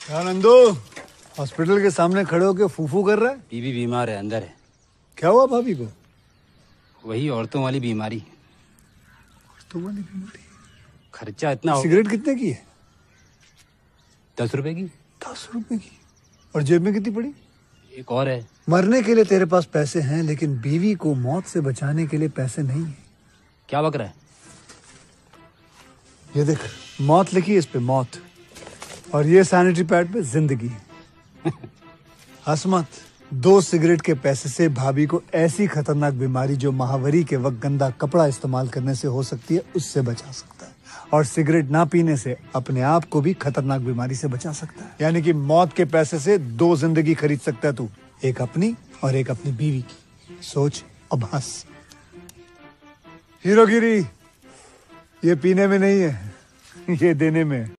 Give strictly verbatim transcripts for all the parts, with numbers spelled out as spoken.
क्या नंदू हॉस्पिटल के सामने खड़े होके फूफू कर रहा है? बीवी बीमार है, अंदर है। क्या हुआ भाभी को? वही औरतों वाली बीमारी। औरतों वाली बीमारी? खर्चा इतना हो। सिगरेट कितने की है? दस रुपए की। दस रुपए की? और जेब में कितनी पड़ी? एक और है। मरने के लिए तेरे पास पैसे हैं, लेकिन बीवी को मौत से बचाने के लिए पैसे नहीं है। क्या बक रहा है? ये देख, मौत लिखी है इस पे, मौत। और ये सैनिटरी पैड पे जिंदगी। हंस मत। दो सिगरेट के पैसे से भाभी को ऐसी खतरनाक बीमारी जो महावरी के वक्त गंदा कपड़ा इस्तेमाल करने से हो सकती है, उससे बचा सकता है। और सिगरेट ना पीने से अपने आप को भी खतरनाक बीमारी से बचा सकता है। यानी कि मौत के पैसे से दो जिंदगी खरीद सकता है तू, एक अपनी और एक अपनी बीवी की। सोच अब हंस। हीरोगिरी ये पीने में नहीं है, ये देने में है।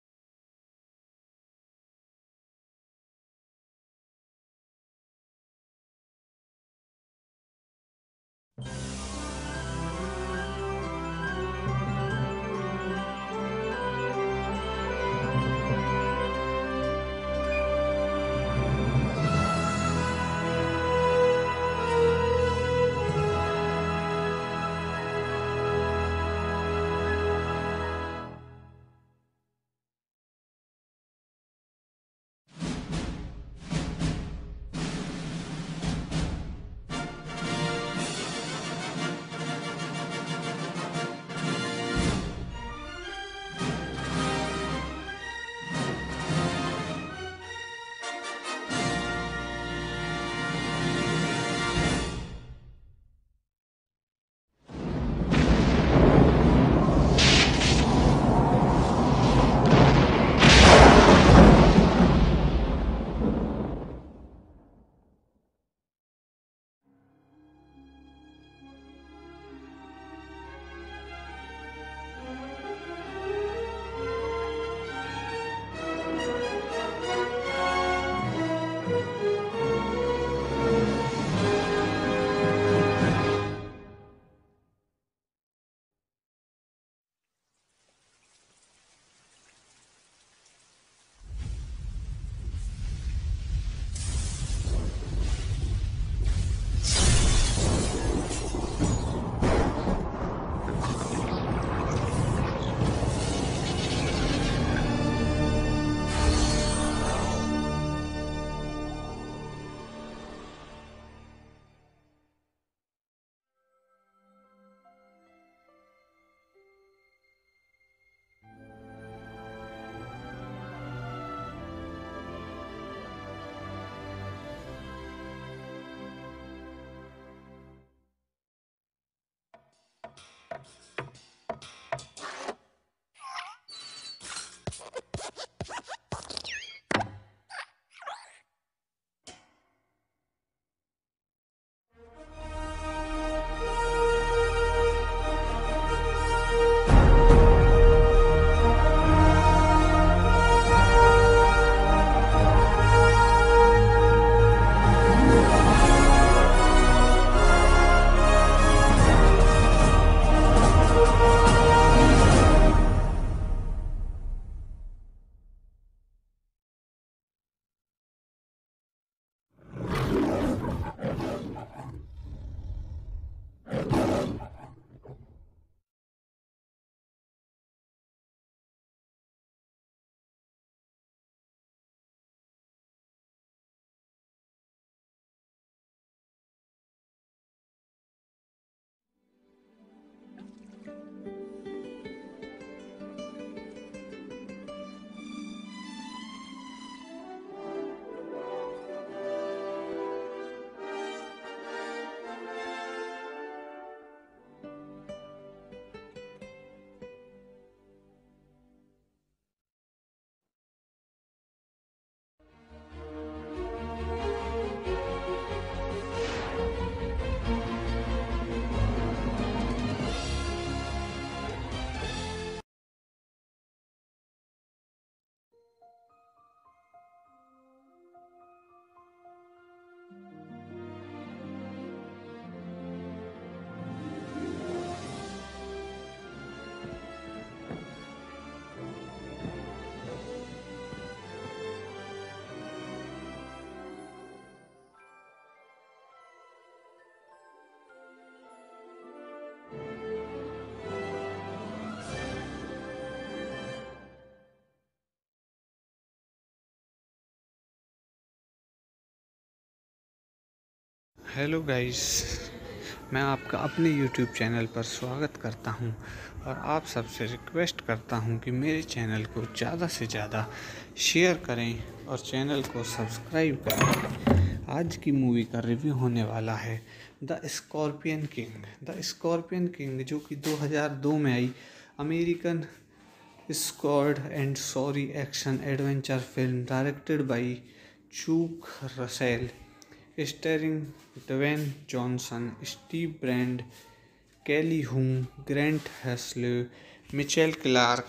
हेलो गाइस, मैं आपका अपने यूट्यूब चैनल पर स्वागत करता हूं और आप सबसे रिक्वेस्ट करता हूं कि मेरे चैनल को ज़्यादा से ज़्यादा शेयर करें और चैनल को सब्सक्राइब करें। आज की मूवी का रिव्यू होने वाला है the Scorpion King. The Scorpion King जो कि दो हज़ार दो में आई American squad and sorry action adventure film directed by Chuck Russell, starring Dwayne Johnson, Steve Brand, Kelly Hu, Grant Heslov, Mitchell Clarke.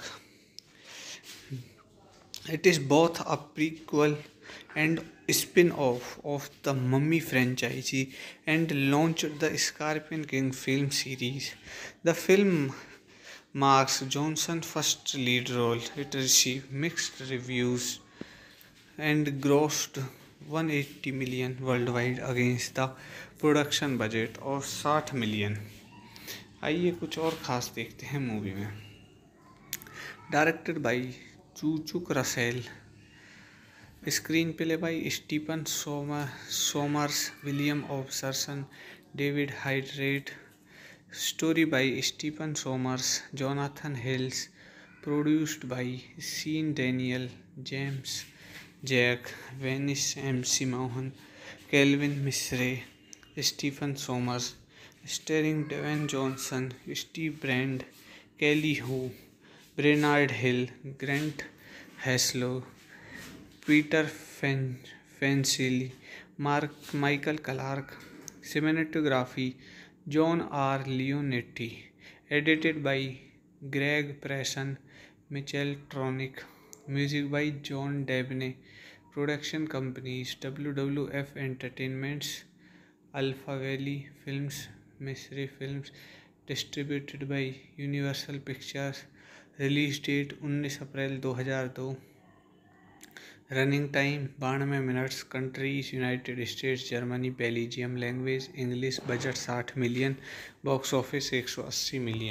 It is both a prequel and spin-off of the Mummy franchise and launched the Scorpion King film series. The film marks Johnson's first lead role. It received mixed reviews and grossed one hundred eighty million worldwide against the production budget of sixty million. आइए कुछ और खास देखते हैं movie में। Directed by Chuck Russell, screen play by Stephen Sommers, William ऑब्सरसन, David hydrate, story by Stephen Sommers, Jonathan hills, produced by Sean Daniel, James Jack, Venice M C Mohan, kelvin Misher, Stephen Sommers, starring Dwayne Johnson, Steve Brand, Kelly Hu, Brainard Hill, Grant Heslov, Peter fan फेंसिली, Mark Michael Clarke. Cinematography John R Leonetti. Edited by Greg प्रेसन, Mitchell Tronick. Music by John Debney. Production companies W W F entertainments, alpha valley films, Misher films. Distributed by Universal pictures. Release date उन्नीस अप्रैल दो हज़ार दो. Running time बानवे minutes. Countries United States, Germany, Belgium. Language English. Budget साठ million. Box office एक सौ अस्सी million.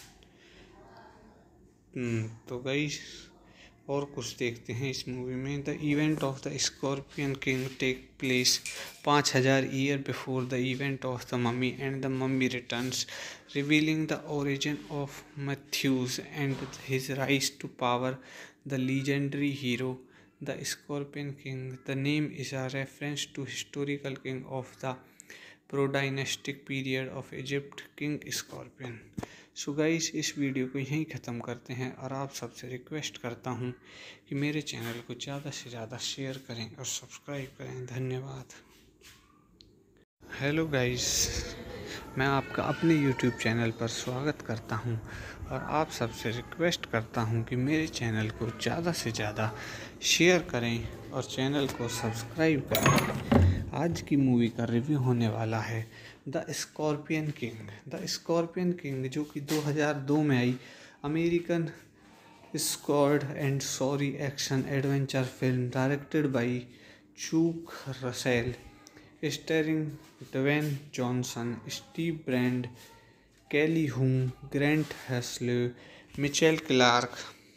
तो गाइस और कुछ देखते हैं इस मूवी में। The event of the Scorpion King take place पाँच हज़ार year before the event of the Mummy and the Mummy Returns, revealing the origin of Matthews and his rise to power. The legendary hero, the Scorpion King. The name is a reference to historical king of the pro-dynastic period of Egypt, King Scorpion. So guys इस video को यहीं ख़त्म करते हैं और आप सबसे request करता हूँ कि मेरे चैनल को ज़्यादा से ज़्यादा शेयर करें और सब्सक्राइब करें। धन्यवाद। हेलो गाइस, मैं आपका अपने यूट्यूब चैनल पर स्वागत करता हूं और आप सबसे रिक्वेस्ट करता हूं कि मेरे चैनल को ज़्यादा से ज़्यादा शेयर करें और चैनल को सब्सक्राइब करें। आज की मूवी का रिव्यू होने वाला है the Scorpion King. The Scorpion King जो कि दो हज़ार दो में आई American squad and sorry action adventure film directed by Chuck Russell, starring Dwayne Johnson, Steve Brand, Kelly Hu, Grant Heslov, Mitchell Clarke.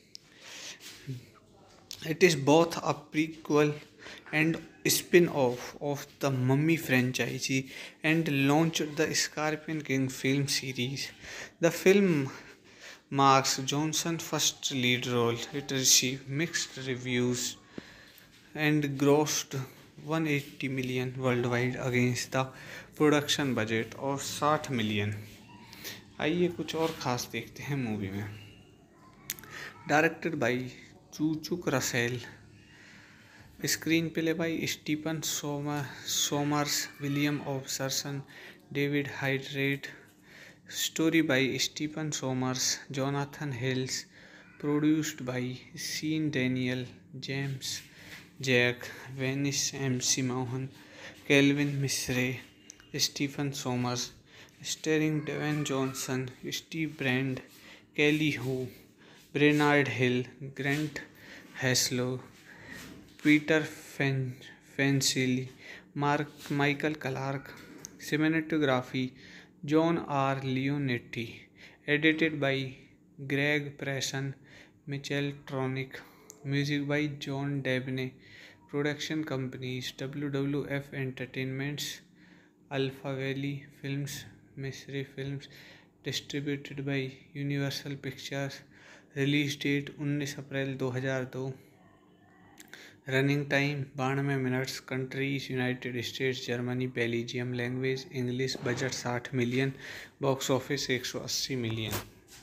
It is both a prequel and spin-off of the Mummy franchise and launched the Scorpion King film series. The film marks Johnson's first lead role. It received mixed reviews and grossed one hundred eighty million worldwide against the production budget of sixty million. आइए कुछ और खास देखते हैं movie में। Directed by Chuck Russell, screen play by Stephen Sommers, William ऑब्सरसन, David hydrate, story by Stephen Sommers, Jonathan hills, produced by Sean Daniel, James Jack, Venice M C Mohan, kelvin Misher, Stephen Sommers, starring Dwayne Johnson, Steve Brand, Kelly Hu, Brainard Hill, Grant Heslov, Peter fan फेंसिली, Mark Michael Clarke. Cinematography John R Leonetti. Edited by Greg प्रेसन, Mitchell Tronick. Music by John Debney. Production companies W W F entertainments, Alpha Valley Films, Mystery Films, distributed by Universal Pictures. Release date उन्नीस अप्रैल दो हज़ार दो. Running time बानवे minutes. Countries United States, Germany, Belgium. Language English. Budget साठ million. Box office एक सौ अस्सी million.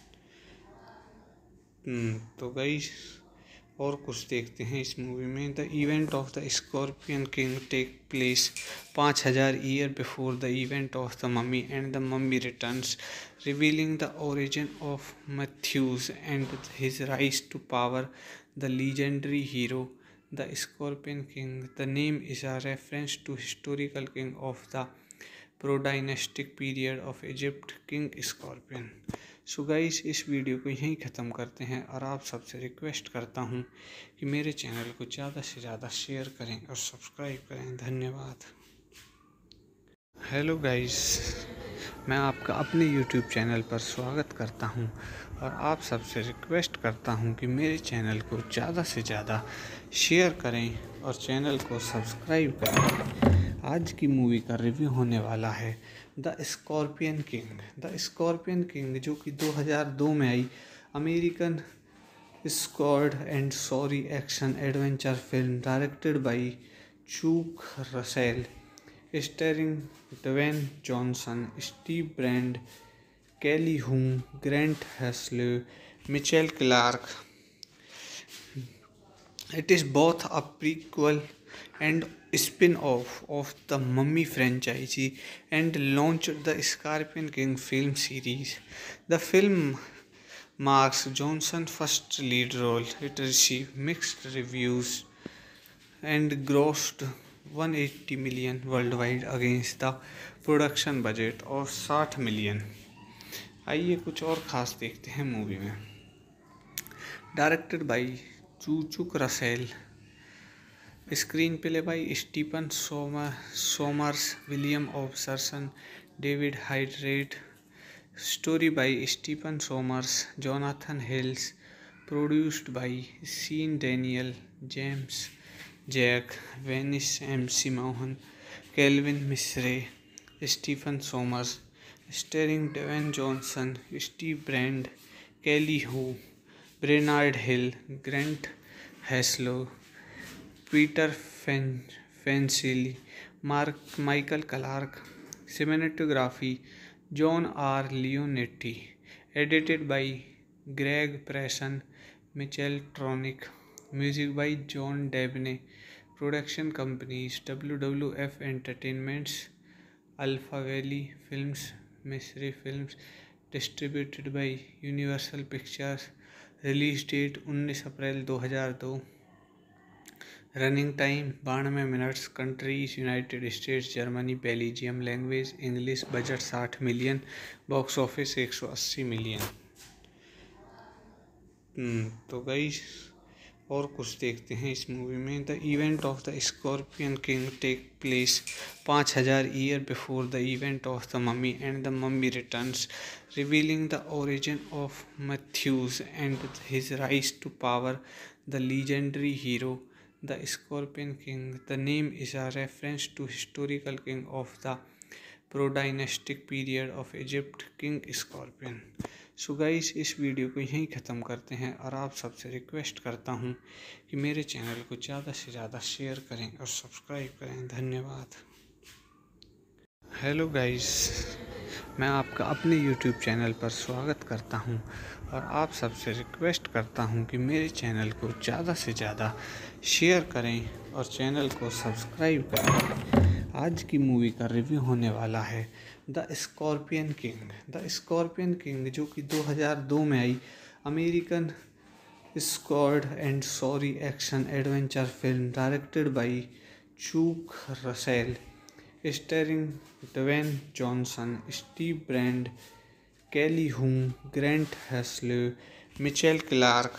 तो गाइस और कुछ देखते हैं इस मूवी में. The event of the Scorpion King take place पाँच हज़ार year before the event of the Mummy and the Mummy Returns, revealing the origin of Mathayus and his rise to power. The legendary hero The Scorpion King. The name is a reference to historical king of the pro-dynastic period of Egypt, King Scorpion. So guys इस video को यहीं ख़त्म करते हैं और आप सबसे request करता हूँ कि मेरे चैनल को ज़्यादा से ज़्यादा शेयर करें और सब्सक्राइब करें. धन्यवाद. हेलो गाइस, मैं आपका अपने यूट्यूब चैनल पर स्वागत करता हूं और आप सबसे रिक्वेस्ट करता हूं कि मेरे चैनल को ज़्यादा से ज़्यादा शेयर करें और चैनल को सब्सक्राइब करें. आज की मूवी का रिव्यू होने वाला है the Scorpion King. The Scorpion King जो कि दो हज़ार दो में आई American squad and sorry action adventure film directed by Chuck Russell, starring Dwayne Johnson, Steve Brand, Kelly Hu, Grant Heslov, Mitchell Clarke. It is both a prequel and spin-off of the Mummy franchise and launched the Scorpion King film series. The film marks Johnson's first lead role. It received mixed reviews and grossed one hundred eighty million worldwide against the production budget of साठ million. आइए कुछ और ख़ास देखते हैं movie में. Directed by Chuck Russell, screen play by Stephen Sommer Sommers, William ऑब्सरसन, David Hayter, story by Stephen Sommers, Jonathan hills, produced by Sean Daniel, James Jack, Venice M C Mohan, kelvin Misher, Stephen Sommers. Starring Dwayne Johnson, Steve Brand, Kelly Hu, Brainard Hill, Grant Heslov, Peter fan फेंसिली, Mark Michael Clarke. Cinematography John R Leonetti. Edited by Greg प्रेसन, Mitchell Tronick. Music by John Debney. Production companies W W F entertainments, alpha valley films, Misher films. Distributed by Universal pictures. Release date उन्नीस अप्रैल दो हज़ार दो. Running time बानवे minutes. Countries United States, Germany, Belgium. Language English. Budget साठ million. Box office एक सौ अस्सी million. तो गाइस और कुछ देखते हैं इस मूवी में. The event of the Scorpion King take place पाँच हज़ार year before the event of the Mummy and the Mummy Returns, revealing the origin of Mathayus and his rise to power. The legendary hero the Scorpion King. The name is a reference to historical king of the pro-dynastic period of Egypt, King Scorpion. So guys इस video को यहीं ख़त्म करते हैं और आप सबसे request करता हूँ कि मेरे चैनल को ज़्यादा से ज़्यादा शेयर करें और सब्सक्राइब करें. धन्यवाद. हेलो गाइस, मैं आपका अपने यूट्यूब चैनल पर स्वागत करता हूं और आप सबसे रिक्वेस्ट करता हूं कि मेरे चैनल को ज़्यादा से ज़्यादा शेयर करें और चैनल को सब्सक्राइब करें. आज की मूवी का रिव्यू होने वाला है the Scorpion King. The Scorpion King जो कि दो हज़ार दो में आई American squad and sorry action adventure film directed by Chuck Russell, starring Dwayne Johnson, Steve Brand, Kelly Hu, Grant Heslov, Mitchell Clarke.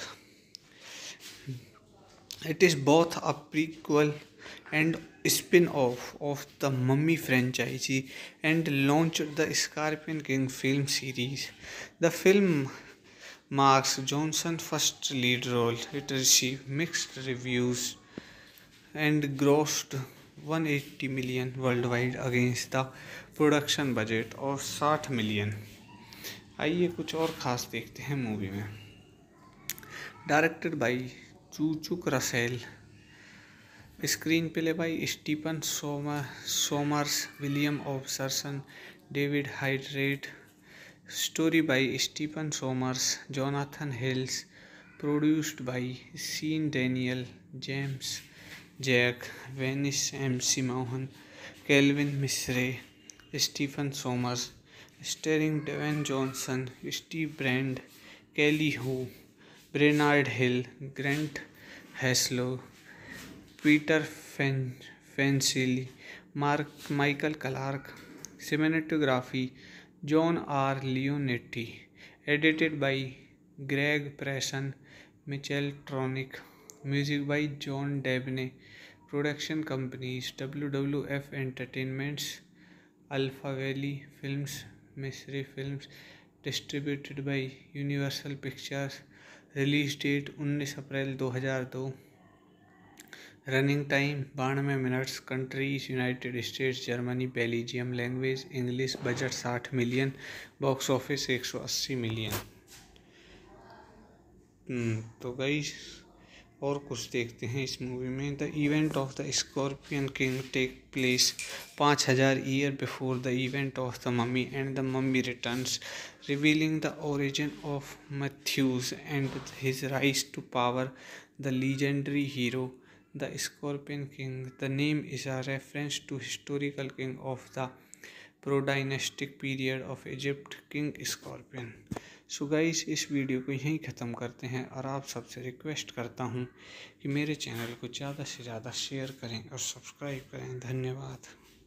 It is both a prequel and spin-off of the Mummy franchise and launched the Scorpion King film series. The film marks Johnson's first lead role. It received mixed reviews and grossed one eighty million worldwide against the production budget of साठ million. आइए कुछ और ख़ास देखते हैं movie में। Directed by Chuck Russell, screen play by Stephen Sommer Sommers, William ऑब्सरसन, David hydrate, story by Stephen Sommers, Jonathan hills, produced by Sean Daniel, James Jack, Venice M C Mohan, kelvin Misher, Stephen Sommers, starring Dwayne Johnson, Steve Brand, Kelly Hu, Brainard Hill, Grant Heslov, Peter fan फेंसिली, Mark Michael Clarke. Cinematography John R Leonetti, edited by Greg प्रेसन, Mitchell Tronick, music by John Debney. Production companies W W F entertainments, alpha valley films, Misher films. Distributed by Universal pictures. Release date उन्नीस अप्रैल दो हज़ार दो। Running time बानवे minutes. Countries United States, Germany, Belgium. Language English. Budget साठ million. Box office एक सौ अस्सी million. तो गाइस और कुछ देखते हैं इस मूवी में। The event of the Scorpion King take place पाँच हज़ार year before the event of the Mummy and the Mummy Returns, revealing the origin of Mathayus and his rise to power, the legendary hero the Scorpion King. The name is a reference to historical king of the pro-dynastic period of Egypt, King Scorpion. So guys इस video को यहीं ख़त्म करते हैं और आप सबसे request करता हूँ कि मेरे चैनल को ज़्यादा से ज़्यादा शेयर करें और सब्सक्राइब करें। धन्यवाद।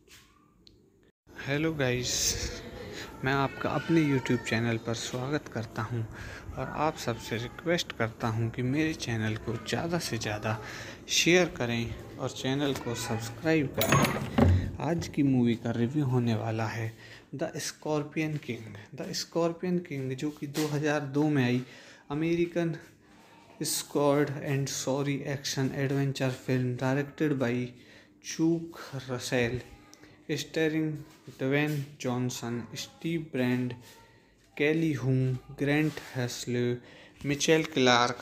हेलो गाइस, मैं आपका अपने यूट्यूब चैनल पर स्वागत करता हूं और आप सबसे रिक्वेस्ट करता हूं कि मेरे चैनल को ज़्यादा से ज़्यादा शेयर करें और चैनल को सब्सक्राइब करें। आज की मूवी का रिव्यू होने वाला है the Scorpion King. The Scorpion King जो कि दो हज़ार दो में आई American squad and sorry action adventure film, directed by Chuck Russell, starring Dwayne Johnson, Steve Brand, Kelly Hu, Grant Heslov, Mitchell Clarke.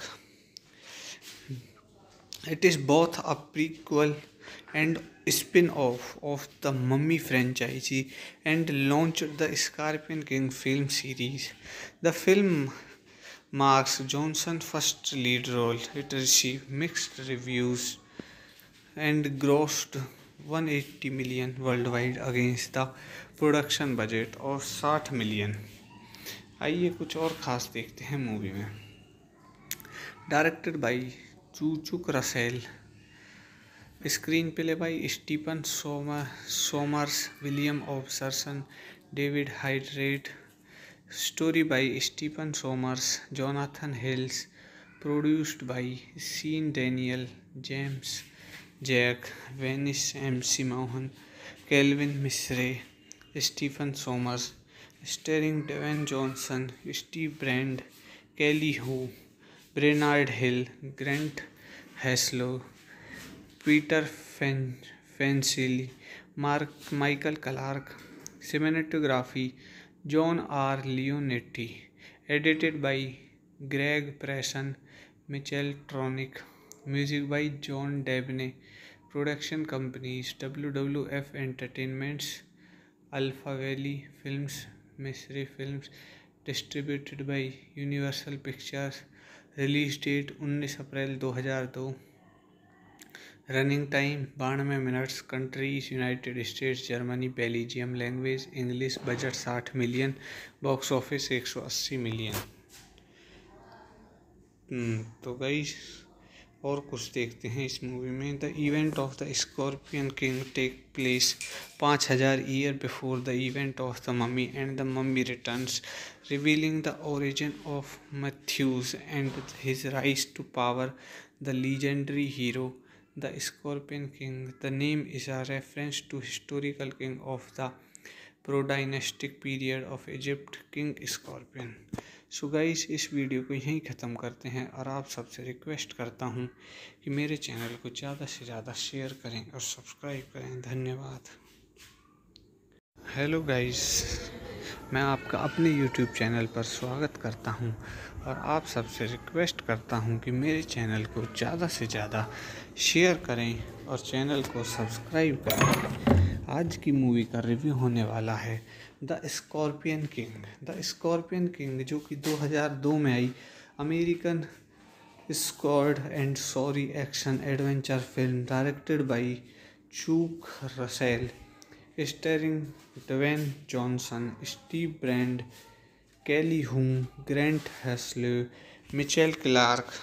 It is both a prequel and spin-off of the Mummy franchise and launched the Scorpion King film series. The film marks Johnson's first lead role. It received mixed reviews and grossed one hundred eighty million worldwide against the production budget of साठ million. आइए कुछ और ख़ास देखते हैं movie में। Directed by Chuck Russell, screen play by Stephen Sommer Sommers, William ऑब्सरसन, David hydrate, story by Stephen Sommers, Jonathan hills, produced by Sean Daniel, James Jack, Venice M C Mohan, kelvin Misher, Stephen Sommers, starring Dwayne Johnson, Steve Brand, Kelly Hu, Brainard Hill, Grant Heslov, Peter fan फेंसिली, Mark Michael Clarke. Cinematography John R Leonetti, edited by Greg प्रेसन, Mitchell Tronick, music by John Debney. Production companies W W F entertainments, alpha valley films, Misher films. Distributed by Universal pictures. Release date उन्नीस अप्रैल दो हज़ार दो। Running time बानवे minutes. Countries United States, Germany, Belgium. Language English. Budget साठ million. Box office एक सौ अस्सी million. तो गाइस और कुछ देखते हैं इस मूवी में। The event of the Scorpion King take place पाँच हज़ार year before the event of the Mummy and the Mummy Returns, revealing the origin of Mathayus and his rise to power, the legendary hero the Scorpion King. The name is a reference to historical king of the pro-dynastic period of Egypt, King Scorpion. So guys, इस video को यहीं ख़त्म करते हैं और आप सबसे request करता हूँ कि मेरे चैनल को ज़्यादा से ज़्यादा शेयर करें और सब्सक्राइब करें। धन्यवाद। हेलो गाइस, मैं आपका अपने यूट्यूब चैनल पर स्वागत करता हूं और आप सबसे रिक्वेस्ट करता हूं कि मेरे चैनल को ज़्यादा से ज़्यादा शेयर करें और चैनल को सब्सक्राइब करें। आज की मूवी का रिव्यू होने वाला है the Scorpion King. The Scorpion King जो कि दो हज़ार दो में आई American squad and sorry action adventure film directed by Chuck Russell, starring Dwayne Johnson, Steve Brand, Kelly Hu, Grant Heslov, Mitchell Clarke.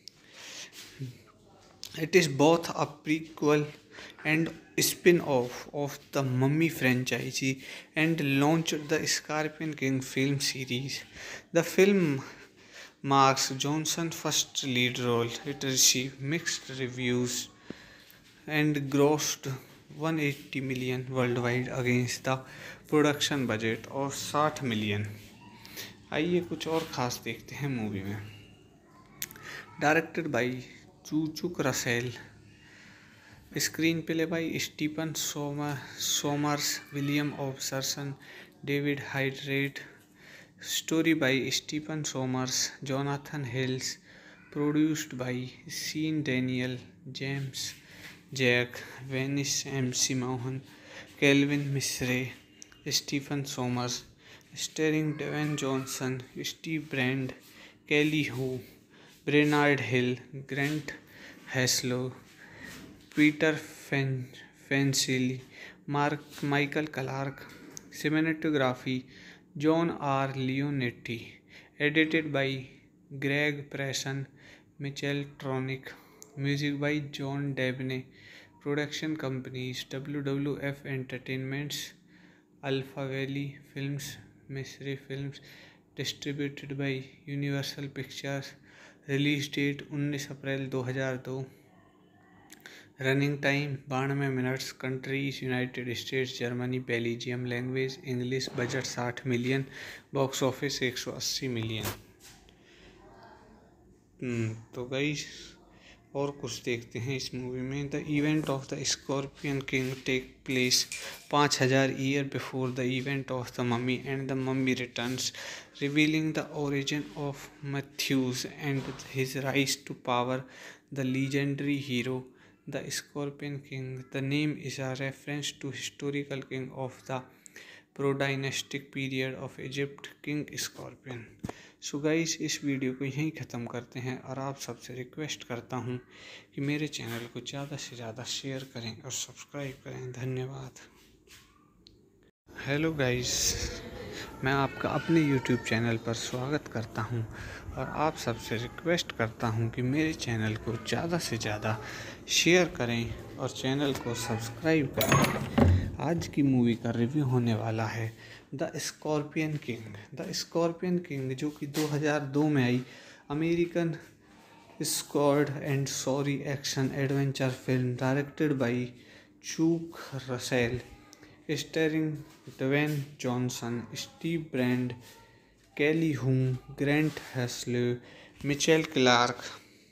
It is both a prequel and spin-off of the Mummy franchise and launched the Scorpion King film series. The film marks Johnson's first lead role. It received mixed reviews and grossed one hundred eighty million worldwide against the production budget of sixty million. आइए कुछ और खास देखते हैं movie में। Directed by Chuck Russell, screen play by Stephen Sommer Sommers, William ऑब्सरसन, David hydrate, story by Stephen Sommers, Jonathan hills, produced by Sean Daniel, James Jack, Venice M C Mohan, kelvin Misher, Stephen Sommers, starring Dwayne Johnson, Steve Brand, Kelly Hu, Brainard Hill, Grant Heslov, Peter fan फेंसिली, Mark Michael Clarke. Cinematography John R Leonetti, edited by Greg प्रेसन, Mitchell Tronick, music by John Debney. Production companies W W F entertainments, alpha valley films, Misher films. Distributed by Universal pictures. Release date उन्नीस अप्रैल दो हज़ार दो। Running time बानवे minutes. Countries United States, Germany, Belgium. Language English. Budget साठ million. Box office एक सौ अस्सी million. तो गाइस, और कुछ देखते हैं इस मूवी में। The event of the Scorpion King take place पाँच हज़ार year before the event of the Mummy and the Mummy Returns, revealing the origin of Mathayus and his rise to power, the legendary hero the Scorpion King. The name is a reference to historical king of the pro-dynastic period of Egypt, King Scorpion. So guys, इस video को यहीं ख़त्म करते हैं और आप सबसे request करता हूँ कि मेरे चैनल को ज़्यादा से ज़्यादा शेयर करें और सब्सक्राइब करें। धन्यवाद। हेलो गाइस, मैं आपका अपने यूट्यूब चैनल पर स्वागत करता हूं और आप सबसे रिक्वेस्ट करता हूं कि मेरे चैनल को ज़्यादा से ज़्यादा शेयर करें और चैनल को सब्सक्राइब करें। आज की मूवी का रिव्यू होने वाला है the Scorpion King. The Scorpion King जो कि दो हज़ार दो में आई American squad and sorry action adventure film directed by Chuck Russell, starring Dwayne Johnson, Steve Brand, Kelly Hu, Grant Heslov, Mitchell Clarke.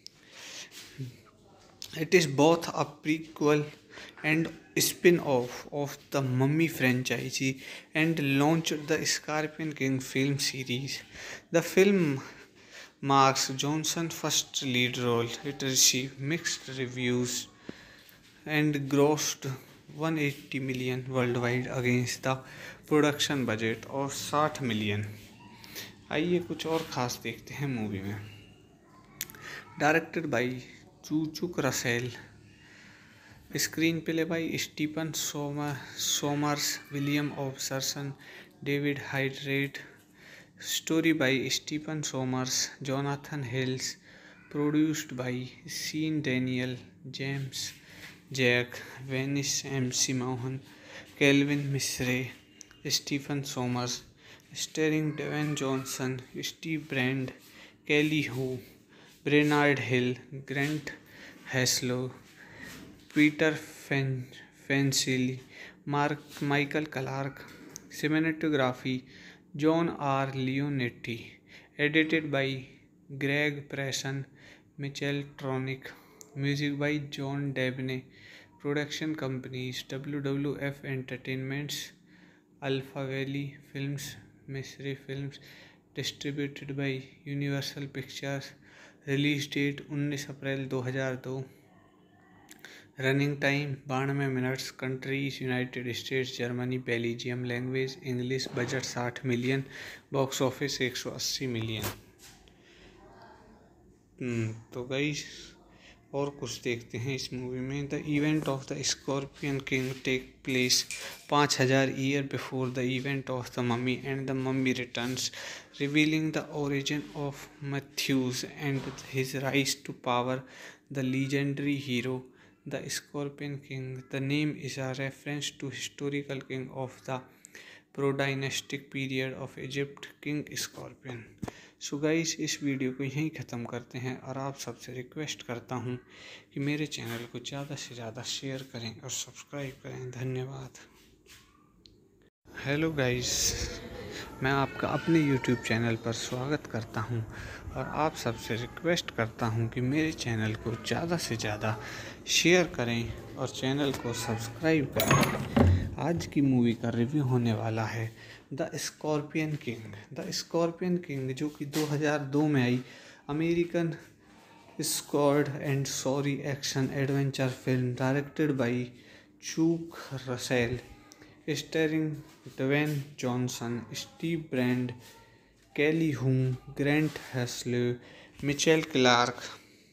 It is both a prequel and spin-off of the Mummy franchise and launched the Scorpion King film series. The film marks Johnson's first lead role. It received mixed reviews and grossed one hundred eighty million worldwide against the production budget of sixty million. आइए कुछ और खास देखते हैं movie में। Directed by Chuck Russell, screen play by Stephen Sommer Sommers, William ऑब्सरसन, David hydrate, story by Stephen Sommers, Jonathan hills, produced by Sean Daniel, James Jack, Venice M C Mohan, kelvin Misher, Stephen Sommers, starring Dwayne Johnson, Steve Brand, Kelly Hu, Brainard Hill, Grant Heslov, Peter fan फेंसिली, Mark Michael Clarke. Cinematography John R Leonetti, edited by Greg Presson, Michel Tronick, music by John Debney, production companies W W F Entertainments, Alpha Valley Films, Mystery Films, distributed by Universal Pictures, release date उन्नीस अप्रैल दो हज़ार दो, running time बानवे minutes, countries United States, Germany, Belgium, language English, budget साठ million, box office एक सौ अस्सी million. तो गाइस और कुछ देखते हैं इस मूवी में। The event of the Scorpion King take place पाँच हज़ार year before the event of the Mummy and the Mummy Returns, revealing the origin of Mathayus and his rise to power, the legendary hero the Scorpion King. The name is a reference to historical king of the pro-dynastic period of Egypt, King Scorpion. So guys इस video को यहीं ख़त्म करते हैं और आप सबसे request करता हूँ कि मेरे चैनल को ज़्यादा से ज़्यादा शेयर करें और सब्सक्राइब करें। धन्यवाद। हेलो गाइस, मैं आपका अपने यूट्यूब चैनल पर स्वागत करता हूं और आप सबसे रिक्वेस्ट करता हूं कि मेरे चैनल को ज़्यादा से ज़्यादा शेयर करें और चैनल को सब्सक्राइब करें। आज की मूवी का रिव्यू होने वाला है the Scorpion King. The Scorpion King जो कि दो हज़ार दो में आई American squad and sorry action adventure film directed by Chuck Russell, starring Dwayne Johnson, Steve Brand, Kelly Hu, Grant Heslov, Mitchell Clarke.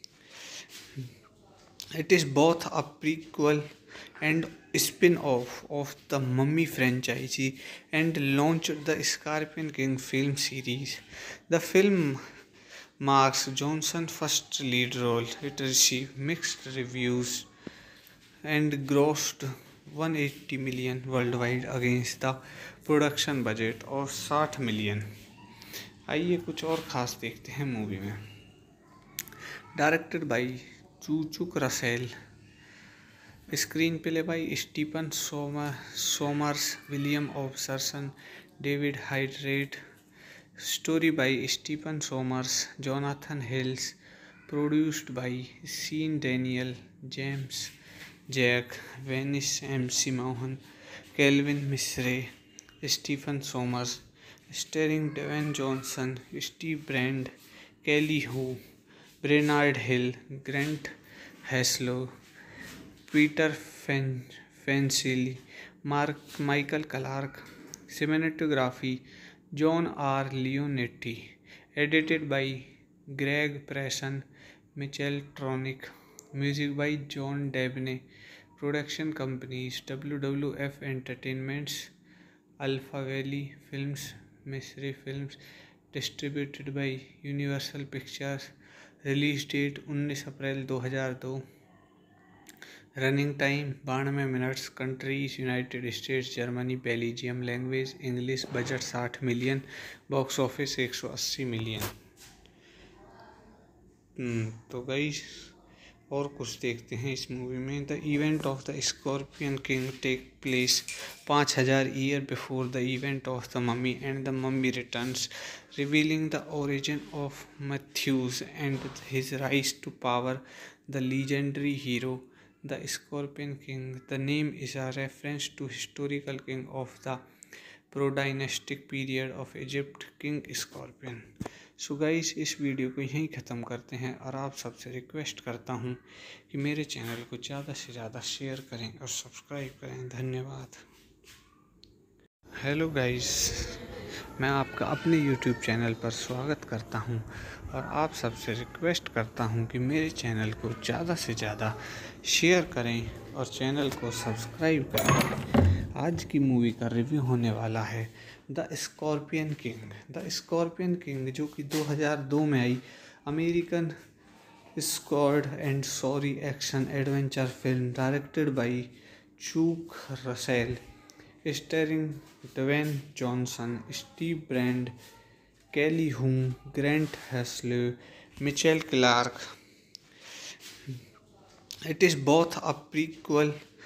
It is both a prequel and spin-off of the Mummy franchise and launched the Scorpion King film series. The film marks Johnson's first lead role. It received mixed reviews and grossed one hundred eighty million worldwide against the production budget of साठ million. आइए कुछ और ख़ास देखते हैं movie में। Directed by Chuck Russell, screen play by Stephen Sommer Sommers, William ऑब्सरसन, David hydrate, story by Stephen Sommers, Jonathan hills, produced by Sean Daniel, James Jack, Venice M C Mohan, kelvin Misher, Stephen Sommers, starring Dwayne Johnson, Steve Brand, Kelly Hu, Brainard Hill, Grant Heslov, Peter fan फेंसिली, Mark Michael Clarke. Cinematography John R Leonetti, edited by Greg प्रेसन, Mitchell Tronick, music by John Debney, production companies W W F entertainments, alpha valley films, Misher films, distributed by Universal pictures, release date उन्नीस अप्रैल दो हज़ार दो, running time बानवे minutes, countries United States, Germany, Belgium, language English, budget साठ million, box office एक सौ अस्सी million. तो गाइस और कुछ देखते हैं इस मूवी में। The event of the Scorpion King take place पाँच हज़ार year before the event of the Mummy and the Mummy Returns, revealing the origin of Mathayus and his rise to power, the legendary hero the Scorpion King. The name is a reference to historical king of the pro-dynastic period of Egypt, King Scorpion. So guys इस video को यहीं ख़त्म करते हैं और आप सबसे request करता हूँ कि मेरे चैनल को ज़्यादा से ज़्यादा शेयर करें और सब्सक्राइब करें। धन्यवाद। हेलो गाइस, मैं आपका अपने यूट्यूब चैनल पर स्वागत करता हूं और आप सबसे रिक्वेस्ट करता हूं कि मेरे चैनल को ज़्यादा से ज़्यादा शेयर करें और चैनल को सब्सक्राइब करें। आज की मूवी का रिव्यू होने वाला है the Scorpion King. The Scorpion King जो कि दो हज़ार दो में आई American squad and sorry action adventure film directed by Chuck Russell, starring Dwayne Johnson, Steve Brand, Kelly Hu, Grant Heslov, Mitchell Clarke. It is both a prequel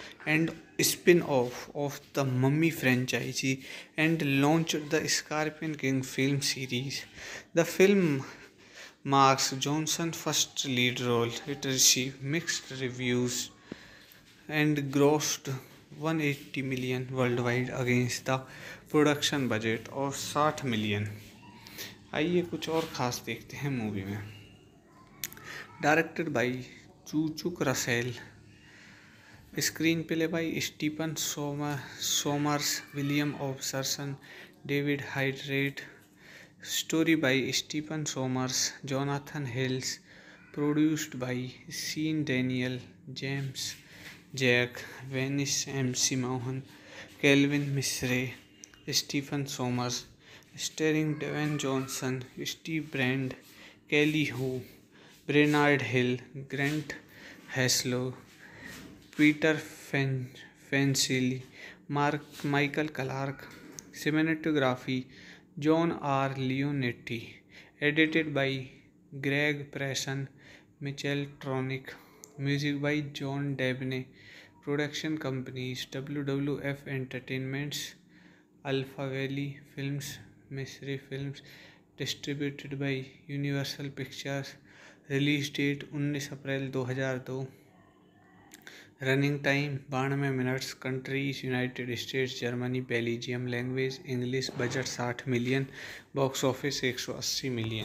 and spin-off of the Mummy franchise and launched the Scorpion King film series. The film marks Johnson's first lead role. It received mixed reviews and grossed one hundred eighty million worldwide against the production budget of sixty million. आइए कुछ और खास देखते हैं movie में। Directed by Chuck Russell, screen play by Stephen Sommer Sommers, William ऑफसरसन, David hydrate, story by Stephen Sommers, Jonathan hills, produced by Sean Daniel, James Jack, Venice M C Mohan, kelvin Misher, Stephen Sommers, starring Dwayne Johnson, Steve Brand, Kelly Hu, Brainard Hill, Grant Heslov, Peter fan फेंसिली, Mark Michael Clarke. Cinematography John R Leonetti, edited by Greg प्रेसन, Mitchell Tronick, music by John Debney. Production companies W W F entertainments, alpha valley films, Misher films. Distributed by Universal pictures. Release date उन्नीस अप्रैल दो हज़ार दो। Running time बानवे minutes. Countries United States, Germany, Belgium. Language English. Budget साठ million. Box office एक सौ अस्सी million.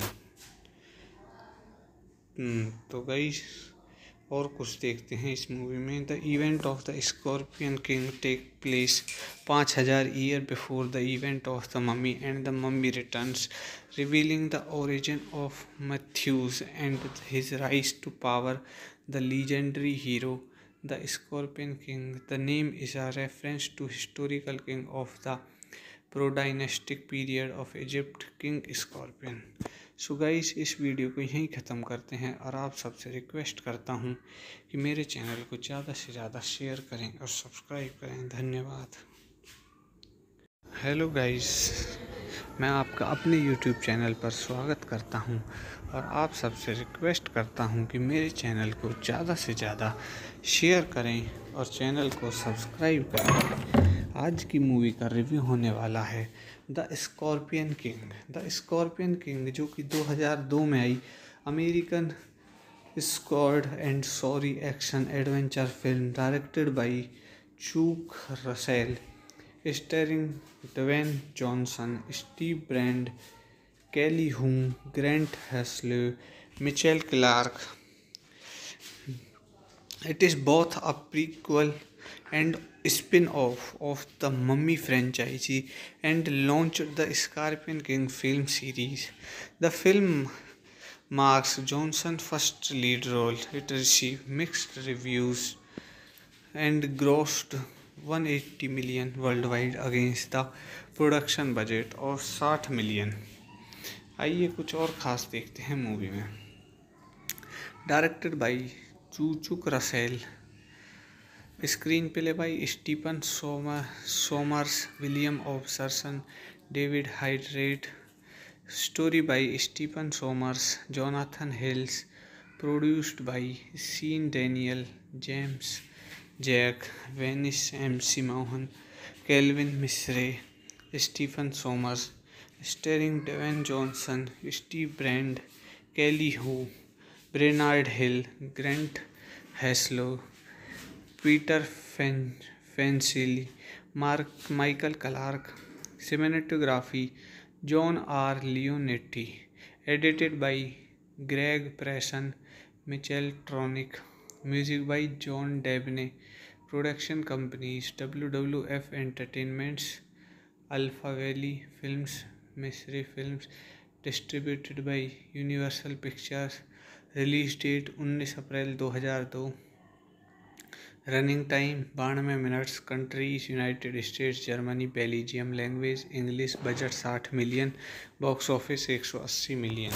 तो गाइस और कुछ देखते हैं इस मूवी में। The event of the Scorpion King take place पाँच हजार year before the event of the Mummy and the Mummy Returns, revealing the origin of Mathayus and his rise to power, the legendary hero the Scorpion King. The name is a reference to historical king of the pro-dynastic period of Egypt, King Scorpion. So guys इस video को यहीं ख़त्म करते हैं और आप सबसे request करता हूँ कि मेरे चैनल को ज़्यादा से ज़्यादा शेयर करें और सब्सक्राइब करें। धन्यवाद। हेलो गाइस, मैं आपका अपने यूट्यूब चैनल पर स्वागत करता हूं और आप सबसे रिक्वेस्ट करता हूं कि मेरे चैनल को ज़्यादा से ज़्यादा शेयर करें और चैनल को सब्सक्राइब करें। आज की मूवी का रिव्यू होने वाला है the Scorpion King. The Scorpion King जो कि दो हज़ार दो में आई American squad and sorry action adventure film, directed by Chuck Russell, starring Dwayne Johnson, Steve Brand, Kelly Hu, Grant Heslov, Mitchell Clarke. It is both a prequel and spin-off of the Mummy franchise and launched the Scorpion King film series. The film marks Johnson's first lead role. It received mixed reviews and grossed one hundred eighty million worldwide against the production budget of sixty million. आइए कुछ और खास देखते हैं movie में। Directed by Chuck Russell, screen play by Stephen Sommer Sommers, William ऑफसरसन, David hydrate, story by Stephen Sommers, Jonathan hills, produced by Sean Daniel, James Jack, Venice M C Mohan, kelvin Misher, Stephen Sommers, starring Dwayne Johnson, Steve Brand, Kelly Hu, Brainard Hill, Grant Heslov, Peter fan फेंसिली, Mark Michael Clarke. Cinematography John R Leonetti, edited by Greg प्रेसन, Mitchell Tronick, music by John Debney. Production companies W W F entertainments, alpha valley films, Misher films. Distributed by Universal pictures. Release date उन्नीस अप्रैल दो हज़ार दो। Running time बानवे minutes. Countries United States, Germany, Belgium. Language English. Budget साठ million. Box office एक सौ अस्सी million.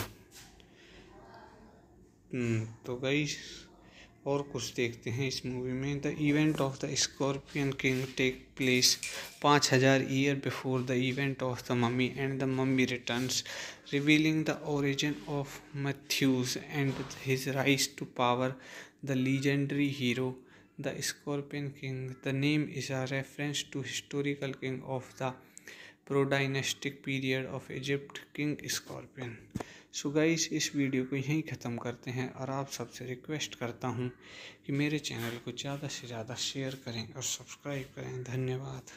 तो गाइस और कुछ देखते हैं इस मूवी में। The event of the Scorpion King take place पाँच हजार year before the event of the Mummy and the Mummy Returns, revealing the origin of Mathayus and his rise to power, the legendary hero the Scorpion King. The name is a reference to historical king of the pro-dynastic period of Egypt, King Scorpion. So guys, इस video को यहीं ख़त्म करते हैं और आप सबसे request करता हूँ कि मेरे चैनल को ज़्यादा से ज़्यादा शेयर करें और सब्सक्राइब करें। धन्यवाद।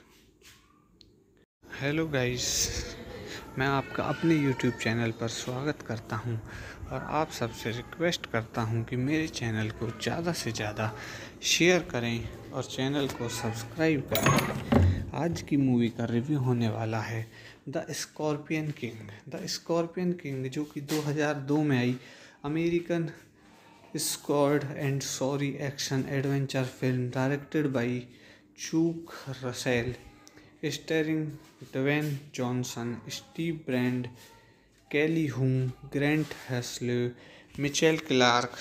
हेलो गाइस, मैं आपका अपने यूट्यूब चैनल पर स्वागत करता हूं और आप सबसे रिक्वेस्ट करता हूं कि मेरे चैनल को ज़्यादा से ज़्यादा शेयर करें और चैनल को सब्सक्राइब करें। आज की मूवी का रिव्यू होने वाला है the Scorpion King. The Scorpion King जो कि दो हज़ार दो में आई American squad and sorry action adventure film directed by Chuck Russell, starring Dwayne Johnson, Steve Brand, Kelly Hu, Grant Heslov, Mitchell Clarke.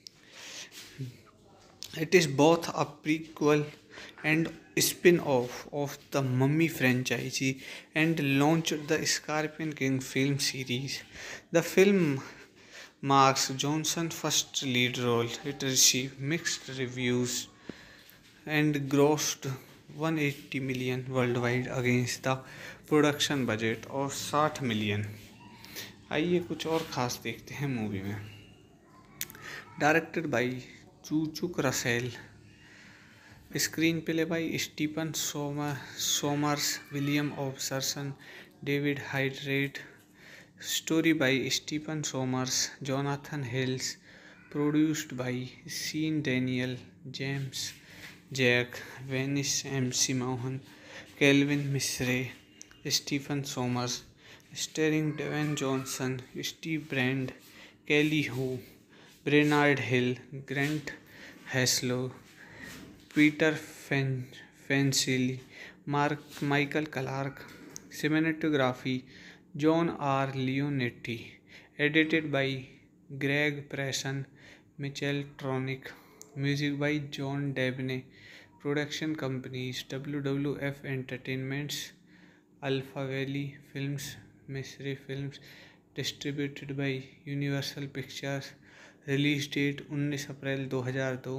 It is both a prequel and spin-off of the Mummy franchise and launched the Scorpion King film series. The film marks Johnson's first lead role. It received mixed reviews and grossed one hundred eighty million worldwide against the production budget और साठ million. आइए कुछ और ख़ास देखते हैं movie में। Directed by Chuck Russell, screen play by Stephen Sommer Sommers, William ऑब्सरसन, David hydrate, story by Stephen Sommers, Jonathan hills, produced by Sean Daniel, James Jack, Venice M C Mohan, kelvin Misher, Stephen Sommers, starring Dwayne Johnson, Steve Brand, Kelly Hu, Brainard Hill, Grant Heslov, Peter fan फेंसिली, Mark Michael Clarke. Cinematography John R Leonetti, edited by Greg प्रेसन, Mitchell Tronick, music by John Debney. Production companies W W F entertainments, alpha valley films, Misher films. Distributed by Universal pictures. Release date उन्नीस अप्रैल दो हज़ार दो।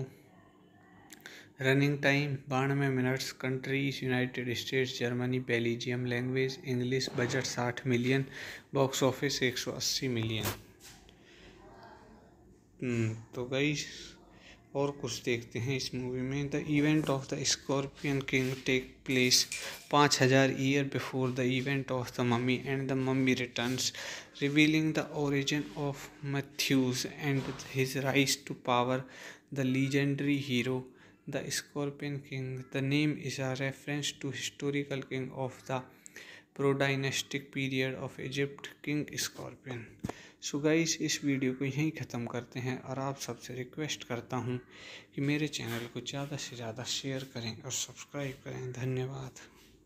Running time बानवे minutes. Countries United States, Germany, Belgium. Language English. Budget साठ million. Box office एक सौ अस्सी million. तो गाइस और कुछ देखते हैं इस मूवी में। The event of the Scorpion King take place पाँच हज़ार year before the event of the Mummy and the Mummy Returns, revealing the origin of Mathayus and his rise to power, the legendary hero the Scorpion King. The name is a reference to historical king of the pro-dynastic period of Egypt, King Scorpion. So guys, इस video को यहीं ख़त्म करते हैं और आप सबसे request करता हूँ कि मेरे चैनल को ज़्यादा से ज़्यादा शेयर करें और सब्सक्राइब करें। धन्यवाद।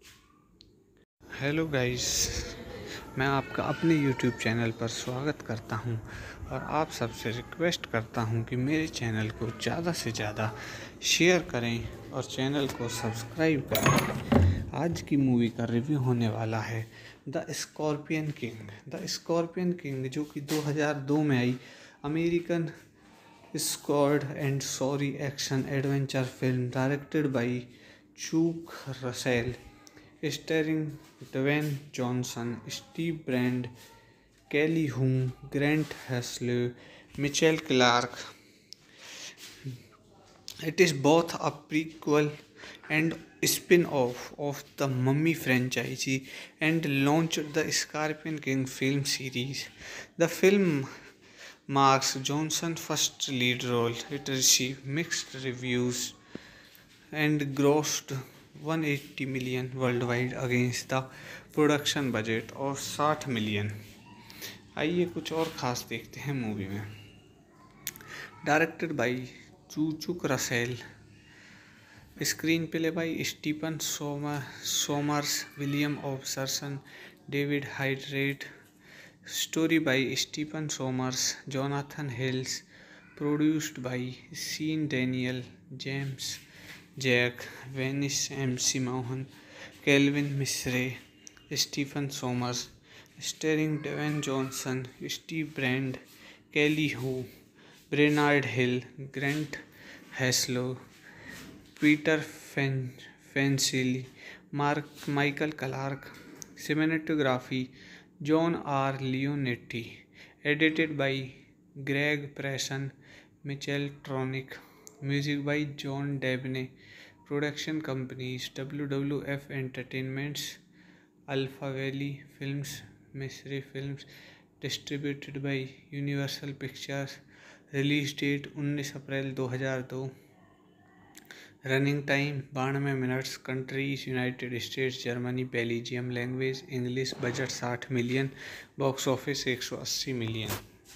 हेलो गाइस, मैं आपका अपने यूट्यूब चैनल पर स्वागत करता हूं और आप सबसे रिक्वेस्ट करता हूं कि मेरे चैनल को ज़्यादा से ज़्यादा शेयर करें और चैनल को सब्सक्राइब करें। आज की मूवी का रिव्यू होने वाला है the Scorpion King. The Scorpion King जो कि दो हज़ार दो में आई American squad and sorry action adventure film directed by Chuck Russell, starring Dwayne Johnson, Steve Brand, Kelly Hu, Grant Heslov, Mitchell Clarke. It is both a prequel and spin-off of the Mummy franchise and launched the Scorpion King film series. The film marks Johnson's first lead role. It received mixed reviews and grossed one hundred eighty million worldwide against the production budget और साठ million. आइए कुछ और ख़ास देखते हैं movie में। Directed by Chuck Russell, screen play by Stephen Sommer Sommers, William ऑब्सरसन, David hydrate, story by Stephen Sommers, Jonathan hills, produced by Sean Daniel, James Jack, Venice M C Mohan, kelvin Misher, Stephen Sommers, starring Dwayne Johnson, Steve Brand, Kelly Hu, Brainard Hill, Grant Heslov, Peter fan फेंसिली, Mark Michael Clarke, cinematography John R. Leonetti, edited by Greg Preston, Michel Tronick, music by John Debney, production companies W W F Entertainments, Alpha Valley Films, Mystery Films, distributed by Universal Pictures, release date उन्नीस अप्रैल दो हज़ार दो, running time बानवे minutes, countries United States, Germany, Belgium, language English, budget साठ million, box office एक सौ अस्सी million.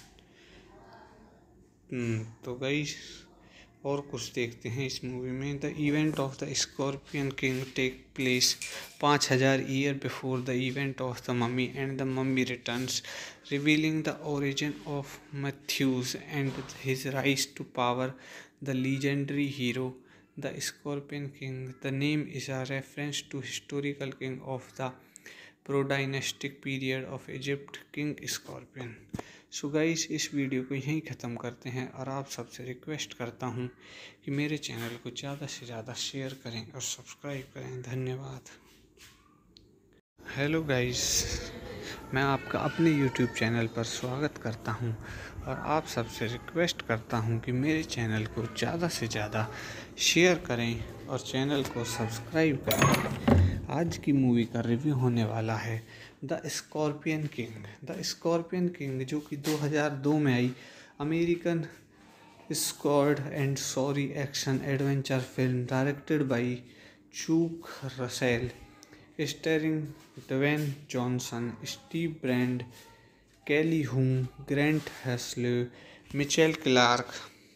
तो गाइस और कुछ देखते हैं इस मूवी में। The event of the Scorpion King take place पाँच हजार year before the event of the Mummy and the Mummy Returns, revealing the origin of Mathayus and his rise to power, the legendary hero The Scorpion King. The name is a reference to historical king of the pro-dynastic period of Egypt, King Scorpion. So guys इस video को यहीं ख़त्म करते हैं और आप सबसे request करता हूँ कि मेरे चैनल को ज़्यादा से ज़्यादा शेयर करें और सब्सक्राइब करें। धन्यवाद। हेलो गाइस, मैं आपका अपने यूट्यूब चैनल पर स्वागत करता हूं और आप सबसे रिक्वेस्ट करता हूं कि मेरे चैनल को ज़्यादा से ज़्यादा शेयर करें और चैनल को सब्सक्राइब करें। आज की मूवी का रिव्यू होने वाला है the Scorpion King. The Scorpion King जो कि दो हज़ार दो में आई American squad and sorry action adventure film directed by Chuck Russell, starring Dwayne Johnson, Steve Brand, Kelly Hu, Grant Heslov, Mitchell Clarke.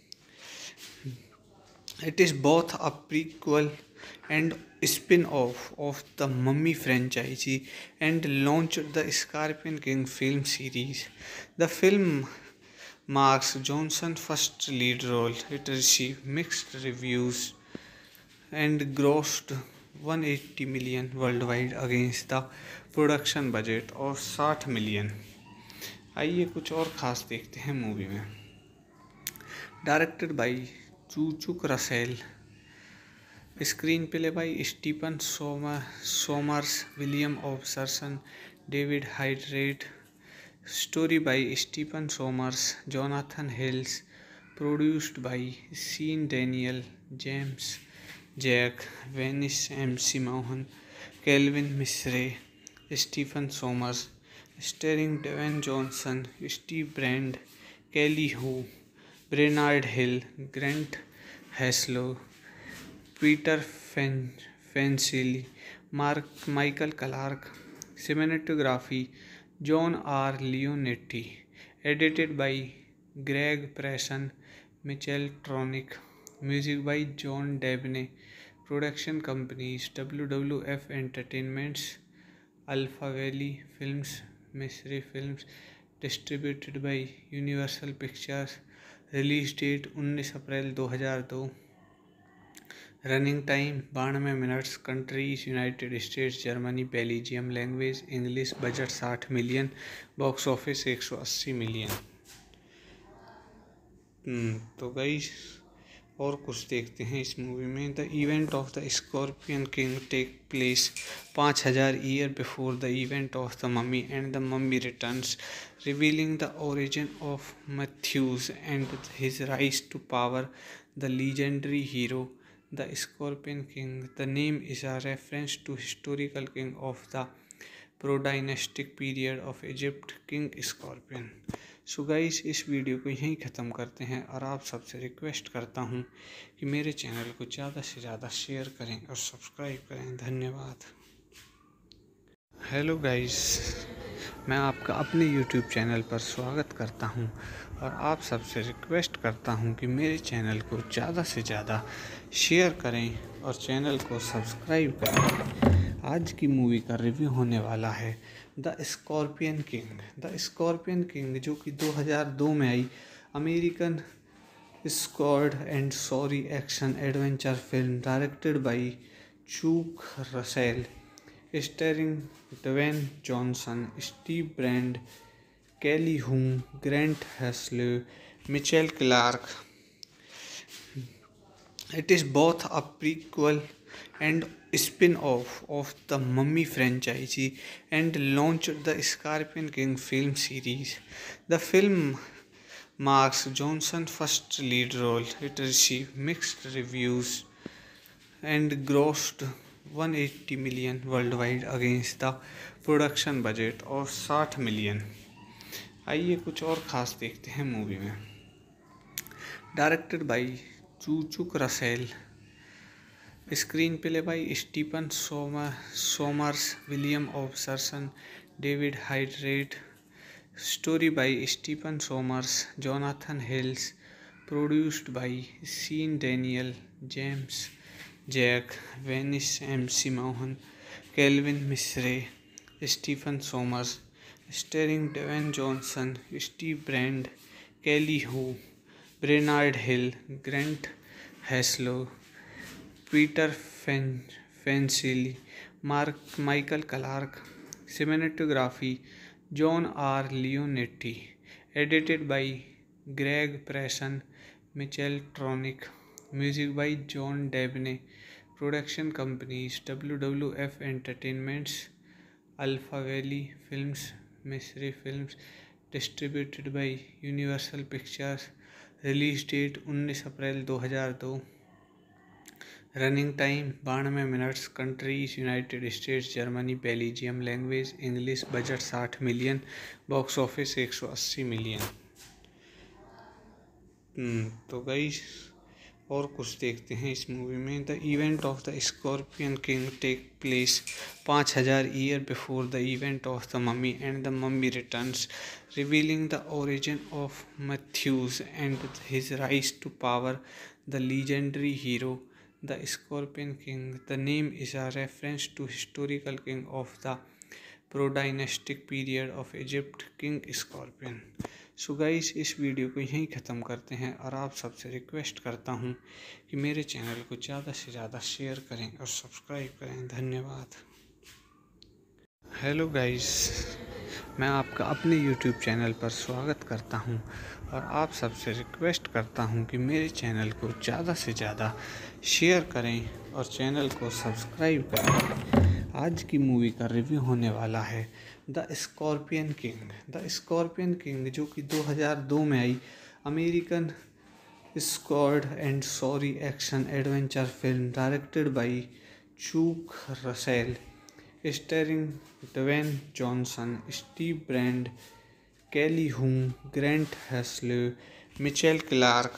It is both a prequel and spin-off of the Mummy franchise and launched the Scorpion King film series. The film marks Johnson's first lead role. It received mixed reviews and grossed one hundred eighty million worldwide against the production budget of साठ million. आइए कुछ और ख़ास देखते हैं movie में। Directed by Chuck Russell, screen play by Stephen Sommer Sommers, William ऑब्सरसन, David hydrate, story by Stephen Sommers, Jonathan hills, produced by Sean Daniel, James Jack, Venice M C Mohan, kelvin Misher, Stephen Sommers, starring Dwayne Johnson, Steve Brand, Kelly Hu, Brainard Hill, Grant Heslov, Peter fan फेंसिली, Mark Michael Clarke, cinematography John R Leonetti, edited by Greg प्रेसन, Mitchell Tronick, music by John Debney, production companies W W F entertainments, alpha valley films, Misher films, distributed by Universal pictures, release date उन्नीस अप्रैल दो हज़ार दो, running time बानवे minutes, countries United States, Germany, Belgium, language English, budget साठ million, box office एक सौ अस्सी million. तो गाइस और कुछ देखते हैं इस मूवी में। The event of the Scorpion King take place पाँच हजार year before the event of the Mummy and the Mummy Returns, revealing the origin of Mathayus and his rise to power, the legendary hero the Scorpion King. The name is a reference to historical king of the pro-dynastic period of Egypt, King Scorpion. So guys इस video को यहीं ख़त्म करते हैं और आप सबसे request करता हूँ कि मेरे चैनल को ज़्यादा से ज़्यादा शेयर करें और सब्सक्राइब करें। धन्यवाद। हेलो गाइस, मैं आपका अपने यूट्यूब चैनल पर स्वागत करता हूं और आप सबसे रिक्वेस्ट करता हूं कि मेरे चैनल को ज़्यादा से ज़्यादा शेयर करें और चैनल को सब्सक्राइब करें। आज की मूवी का रिव्यू होने वाला है the Scorpion King. The Scorpion King जो कि दो हज़ार दो में आई American squad and sorry action adventure film directed by Chuck Russell, starring Dwayne Johnson, Steve Brand, Kelly Hu, Grant Heslov, Mitchell Clarke, It is both a prequel and spin-off of the Mummy franchise and launched the Scorpion King film series. The film marks Johnson's first lead role. It received mixed reviews and grossed one hundred eighty million worldwide against the production budget और साठ million. आइए कुछ और ख़ास देखते हैं movie में। Directed by Chuck Russell, screen play by Stephen Sommer Sommers, William ऑब्सरसन, David hydrate, story by Stephen Sommers, Jonathan hills, produced by Sean Daniel, James Jack, Venice M C Mohan, kelvin Misher, Stephen Sommers, starring Dwayne Johnson, Steve Brand, Kelly Hu, Brainard Hill, Grant Heslov, Peter fan फेंसिली, Mark Michael Clarke. Cinematography John R Leonetti, edited by Greg प्रेसन, Mitchell Tronick, music by John Debney. Production companies W W F entertainments, alpha valley films, Misher films. Distributed by Universal pictures. Release date उन्नीस अप्रैल दो हज़ार दो। Running time बानवे minutes. Countries United States, Germany, Belgium. Language English. Budget साठ million. Box office एक सौ अस्सी million. तो गाइस और कुछ देखते हैं इस मूवी में। The event of the Scorpion King take place पाँच हज़ार year before the event of the Mummy and the Mummy Returns, revealing the origin of Mathayus and his rise to power, the legendary hero the Scorpion King. The name is a reference to historical king of the pro-dynastic period of Egypt, King Scorpion. So guys इस video को यहीं ख़त्म करते हैं और आप सबसे request करता हूँ कि मेरे चैनल को ज़्यादा से ज़्यादा शेयर करें और सब्सक्राइब करें। धन्यवाद। हेलो गाइस, मैं आपका अपने यूट्यूब चैनल पर स्वागत करता हूं और आप सबसे रिक्वेस्ट करता हूं कि मेरे चैनल को ज़्यादा से ज़्यादा शेयर करें और चैनल को सब्सक्राइब करें। आज की मूवी का रिव्यू होने वाला है the Scorpion King. The Scorpion King जो कि दो हज़ार दो में आई American squad and sorry action adventure film, directed by Chuck Russell, starring Dwayne Johnson, Steve Brand, Kelly Hu, Grant Heslov, Mitchell Clarke.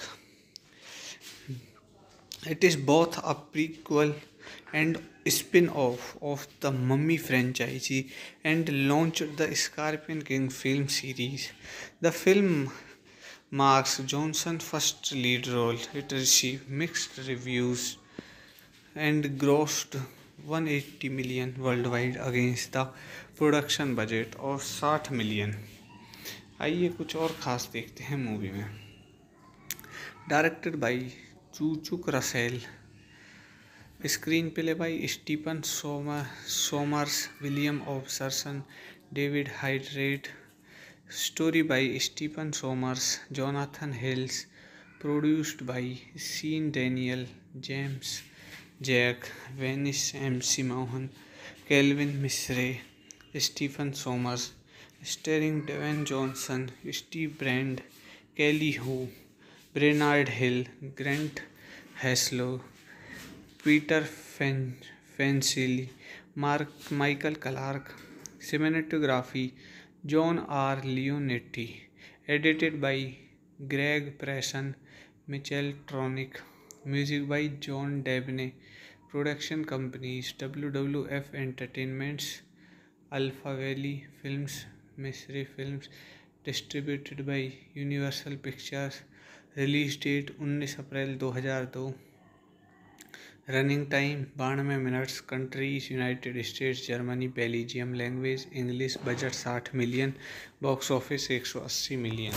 It is both a prequel and spin-off of the Mummy franchise and launched the Scorpion King film series. The film marks Johnson's first lead role. It received mixed reviews and grossed one hundred eighty million worldwide against the production budget और साठ million. आइए कुछ और ख़ास देखते हैं movie में। Directed by Chuck Russell, screen play by Stephen Sommer Sommers, William ऑब्सरसन, David hydrate, story by Stephen Sommers, Jonathan hills, produced by Sean Daniel, James Jack, Venice M C Mohan, kelvin Misher, Stephen Sommers, starring Dwayne Johnson, Steve Brand, Kelly Hu, Brainard Hill, Grant Heslov, Peter fan फेंसिली, Mark Michael Clarke. Cinematography John R Leonetti, edited by Greg प्रेसन, Mitchell Tronick, music by John Debney. Production companies W W F entertainments, alpha valley films, Misher films. Distributed by Universal pictures. Release date उन्नीस अप्रैल दो हज़ार दो। Running time बानवे minutes. Countries United States, Germany, Belgium. Language English. Budget साठ million. Box office एक सौ अस्सी million.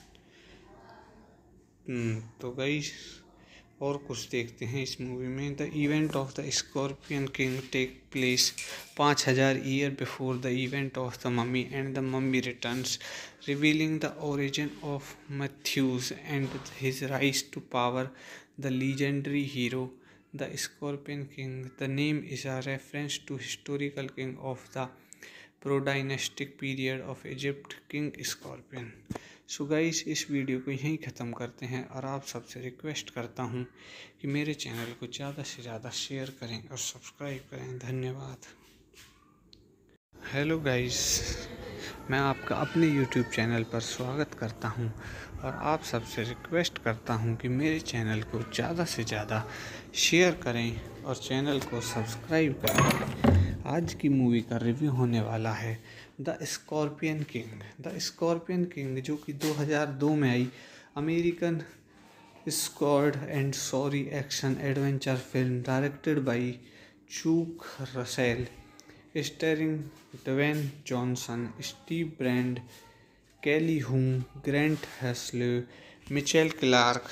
तो गाइस और कुछ देखते हैं इस मूवी में। The event of the Scorpion King take place पाँच हज़ार year before the event of the Mummy and the Mummy Returns, revealing the origin of Mathayus and his rise to power, the legendary hero, the Scorpion King. The name is a reference to historical king of the pro-dynastic period of Egypt, King Scorpion. So guys, इस video को यहीं ख़त्म करते हैं और आप सबसे request करता हूं कि मेरे चैनल को ज़्यादा से ज़्यादा शेयर करें और सब्सक्राइब करें। धन्यवाद। हेलो गाइस, मैं आपका अपने यूट्यूब चैनल पर स्वागत करता हूं और आप सबसे रिक्वेस्ट करता हूं कि मेरे चैनल को ज़्यादा से ज़्यादा शेयर करें और चैनल को सब्सक्राइब करें। आज की मूवी का रिव्यू होने वाला है the Scorpion King. The Scorpion King जो कि दो हज़ार दो में आई American squad and sorry action adventure film directed by Chuck Russell, starring Dwayne Johnson, Steve Brand, Kelly Hu, Grant Heslov, Mitchell Clarke.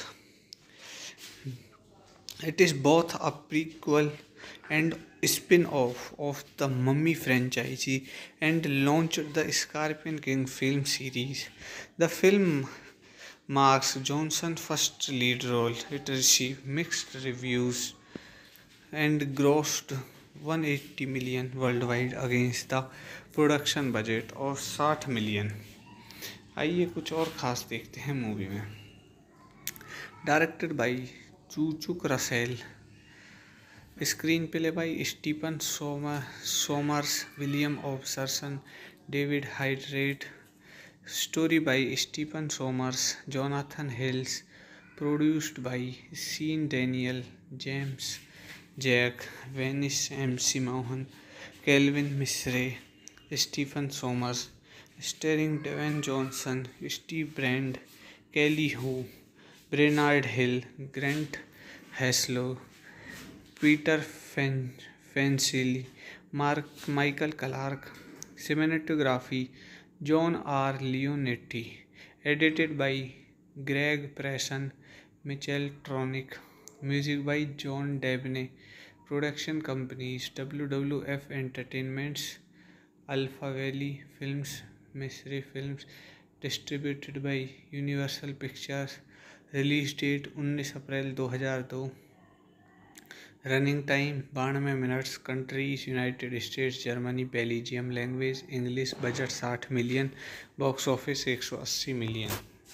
It is both a prequel and spin-off of the Mummy franchise and launched the Scorpion King film series. The film marks Johnson's first lead role. It received mixed reviews and grossed one hundred eighty million worldwide against the production budget of sixty million. आइए कुछ और खास देखते हैं movie में। Directed by Chuck Russell, screen play by Stephen Sommer Sommers, William ऑब्सरसन, David Hayter, story by Stephen Sommers, Jonathan hills, produced by Sean Daniel, James Jack, Venice M C Mohan, kelvin Misher, Stephen Sommers, starring Dwayne Johnson, Steve Brand, Kelly Hu, Brainard Hill, Grant Heslov, Peter fan फेंसिली, Mark Michael Clarke. Cinematography John R Leonetti, edited by Greg प्रेसन, Mitchell Tronick, music by John Debney. Production companies W W F entertainments, alpha valley films, Misher films. Distributed by Universal pictures. Release date उन्नीस अप्रैल दो हज़ार दो। Running time बानवे minutes. Countries United States, Germany, Belgium. Language English. Budget साठ million. Box office एक सौ अस्सी million.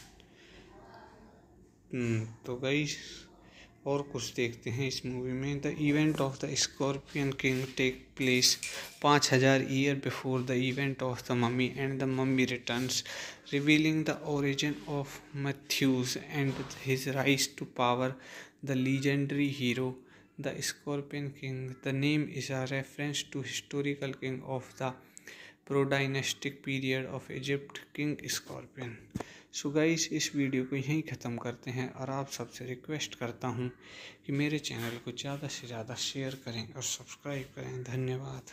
तो गाइस, और कुछ देखते हैं इस मूवी में। The event of the Scorpion King take place पाँच हज़ार year before the event of the Mummy and the Mummy Returns, revealing the origin of Matthews and his rise to power. The legendary hero, the Scorpion King. The name is a reference to historical king of the pro-dynastic period of Egypt, King Scorpion. So guys, इस video को यहीं ख़त्म करते हैं और आप सबसे request करता हूं कि मेरे चैनल को ज़्यादा से ज़्यादा शेयर करें और सब्सक्राइब करें। धन्यवाद।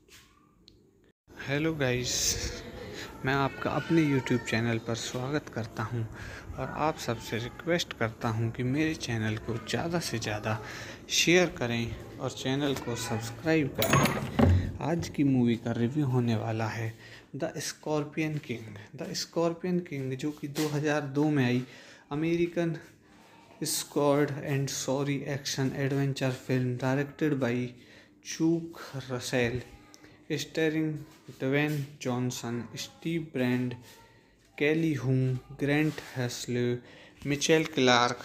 हेलो गाइस, मैं आपका अपने यूट्यूब चैनल पर स्वागत करता हूं और आप सबसे रिक्वेस्ट करता हूं कि मेरे चैनल को ज़्यादा से ज़्यादा शेयर करें और चैनल को सब्सक्राइब करें। आज की मूवी का रिव्यू होने वाला है the Scorpion King. The Scorpion King जो कि दो हज़ार दो में आई American squad and sorry action adventure film directed by Chuck Russell, starring Dwayne Johnson, Steve Brand, Kelly Hu, Grant Heslov, Mitchell Clarke.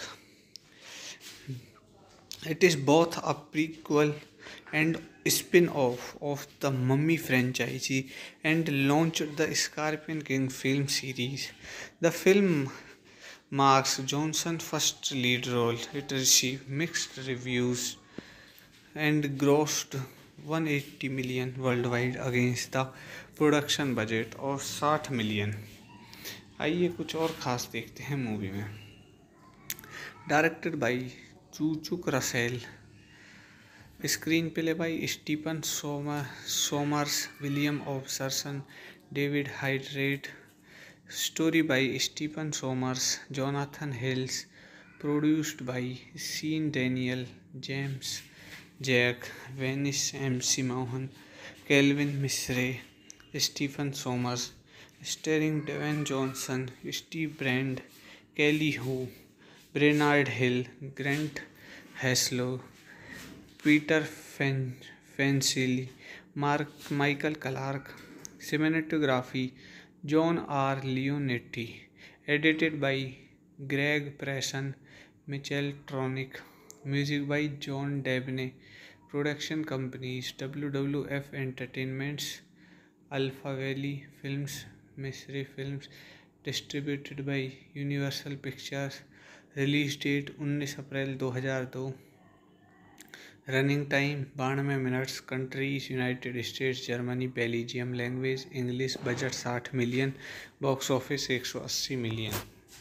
It is both a prequel and spin-off of the Mummy franchise and launched the Scorpion King film series. The film marks Johnson's first lead role. It received mixed reviews and grossed one hundred eighty million worldwide against the production budget of sixty million. आइए कुछ और खास देखते हैं movie में। Directed by Chuck Russell, screen play by Stephen Sommer Sommers, William ऑब्सरसन, David Hayter, story by Stephen Sommers, Jonathan hills, produced by Sean Daniel, James Jack, Venice M C Mohan, kelvin Misher, Stephen Sommers, starring Dwayne Johnson, Steve Brand, Kelly Hu, Brainard Hill, Grant Heslov, Peter fan फेंसिली, Mark Michael Clarke. Cinematography John R. Leonetti. Edited by Greg Presson, Michel Tronick. Music by John Debney. Production companies W W F Entertainments, Alpha Valley Films, Mystery Films. Distributed by Universal Pictures. Release date उन्नीस अप्रैल दो हज़ार दो. Running time बानवे minutes. Countries United States, Germany, Belgium. Language English. Budget साठ million. Box office एक सौ अस्सी million.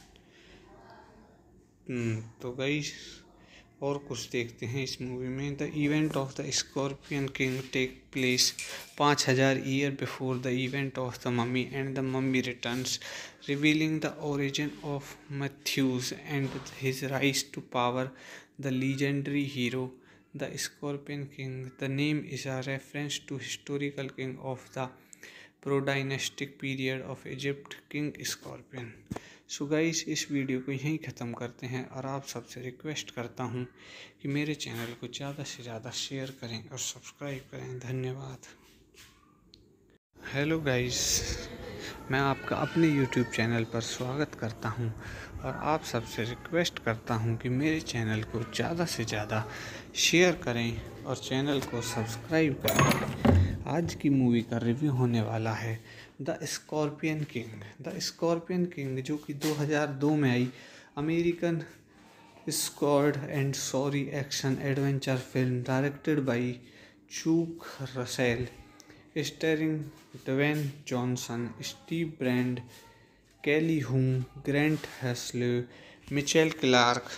तो गाइस और कुछ देखते हैं इस मूवी में. The event of the Scorpion King take place पाँच हज़ार year before the event of the Mummy and the Mummy Returns, revealing the origin of Mathayus and his rise to power. The legendary hero The Scorpion King. The name is a reference to historical king of the pro-dynastic period of Egypt, King Scorpion. So guys इस video को यहीं ख़त्म करते हैं और आप सबसे request करता हूँ कि मेरे चैनल को ज़्यादा से ज़्यादा शेयर करें और सब्सक्राइब करें. धन्यवाद. हेलो गाइस, मैं आपका अपने यूट्यूब चैनल पर स्वागत करता हूं और आप सबसे रिक्वेस्ट करता हूं कि मेरे चैनल को ज़्यादा से ज़्यादा शेयर करें और चैनल को सब्सक्राइब करें. आज की मूवी का रिव्यू होने वाला है the Scorpion King. The Scorpion King जो कि दो हज़ार दो में आई American squad and sorry action adventure film directed by Chuck Russell, starring Dwayne Johnson, Steve Brand, Kelly Hu, Grant Heslov, Mitchell Clarke.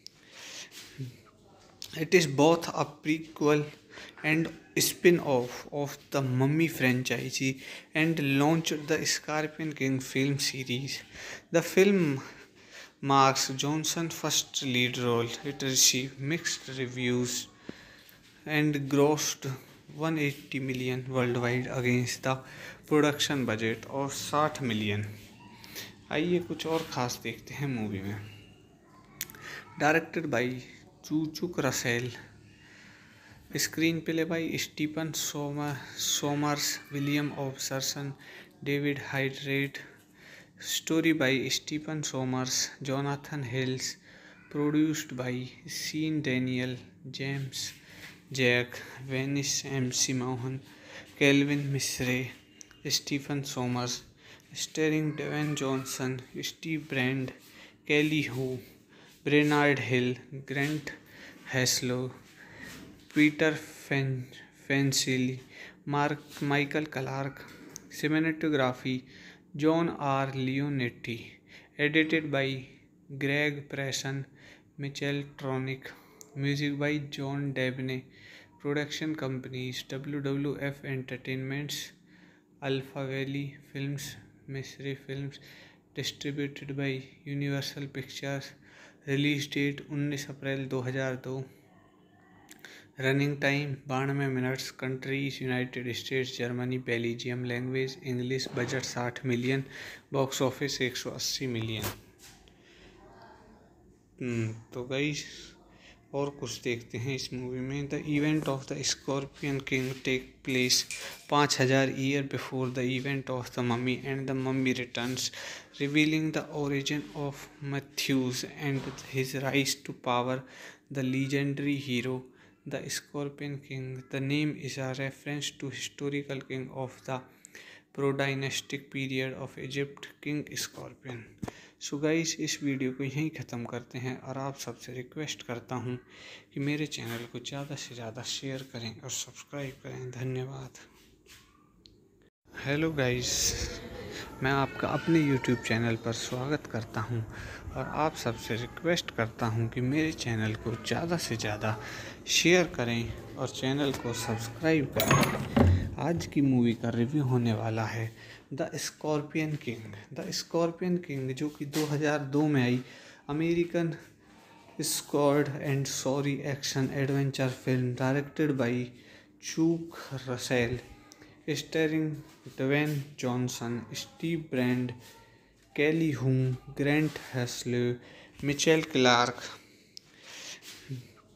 It is both a prequel and spin-off of the Mummy franchise and launched the Scorpion King film series. The film marks Johnson's first lead role. It received mixed reviews and grossed one hundred eighty million worldwide against the production budget of साठ million. आइए कुछ और ख़ास देखते हैं movie में. Directed by Chuck Russell, screen play by Stephen Sommer Sommers, William ऑब्सरसन, David hydrate. Story by Stephen Sommers, Jonathan hills. Produced by Sean Daniel, James Jack, Venice M C Mohan, kelvin Misher, Stephen Sommers. Starring Dwayne Johnson, Steve Brand, Kelly Hu, Brainard Hill, Grant Heslov, Peter fan फेंसिली, Mark Michael Clarke. Cinematography John R Leonetti. Edited by Greg प्रेसन, Mitchell Tronick. Music by John Debney. Production companies W W F entertainments, alpha valley films, Misher films. Distributed by Universal pictures. Release date उन्नीस अप्रैल दो हज़ार दो. Running time बानवे minutes. Countries United States, Germany, Belgium. Language English. Budget साठ million. Box office एक सौ अस्सी million. तो गाइस और कुछ देखते हैं इस मूवी में. The event of the Scorpion King take place पाँच हज़ार year before the event of the Mummy and the Mummy Returns, revealing the origin of Mathayus and his rise to power. The legendary hero the Scorpion King. The name is a reference to historical king of the pro-dynastic period of Egypt, King Scorpion. So guys इस video को यहीं ख़त्म करते हैं और आप सबसे request करता हूँ कि मेरे चैनल को ज़्यादा से ज़्यादा शेयर करें और सब्सक्राइब करें. धन्यवाद. हेलो गाइस, मैं आपका अपने यूट्यूब चैनल पर स्वागत करता हूं और आप सबसे रिक्वेस्ट करता हूं कि मेरे चैनल को ज़्यादा से ज़्यादा शेयर करें और चैनल को सब्सक्राइब करें. आज की मूवी का रिव्यू होने वाला है the Scorpion King. The Scorpion King जो कि दो हज़ार दो में आई American squad and sorry action adventure film directed by Chuck Russell, starring Dwayne Johnson, Steve Brand, Kelly Hu, Grant Heslov, Mitchell Clarke.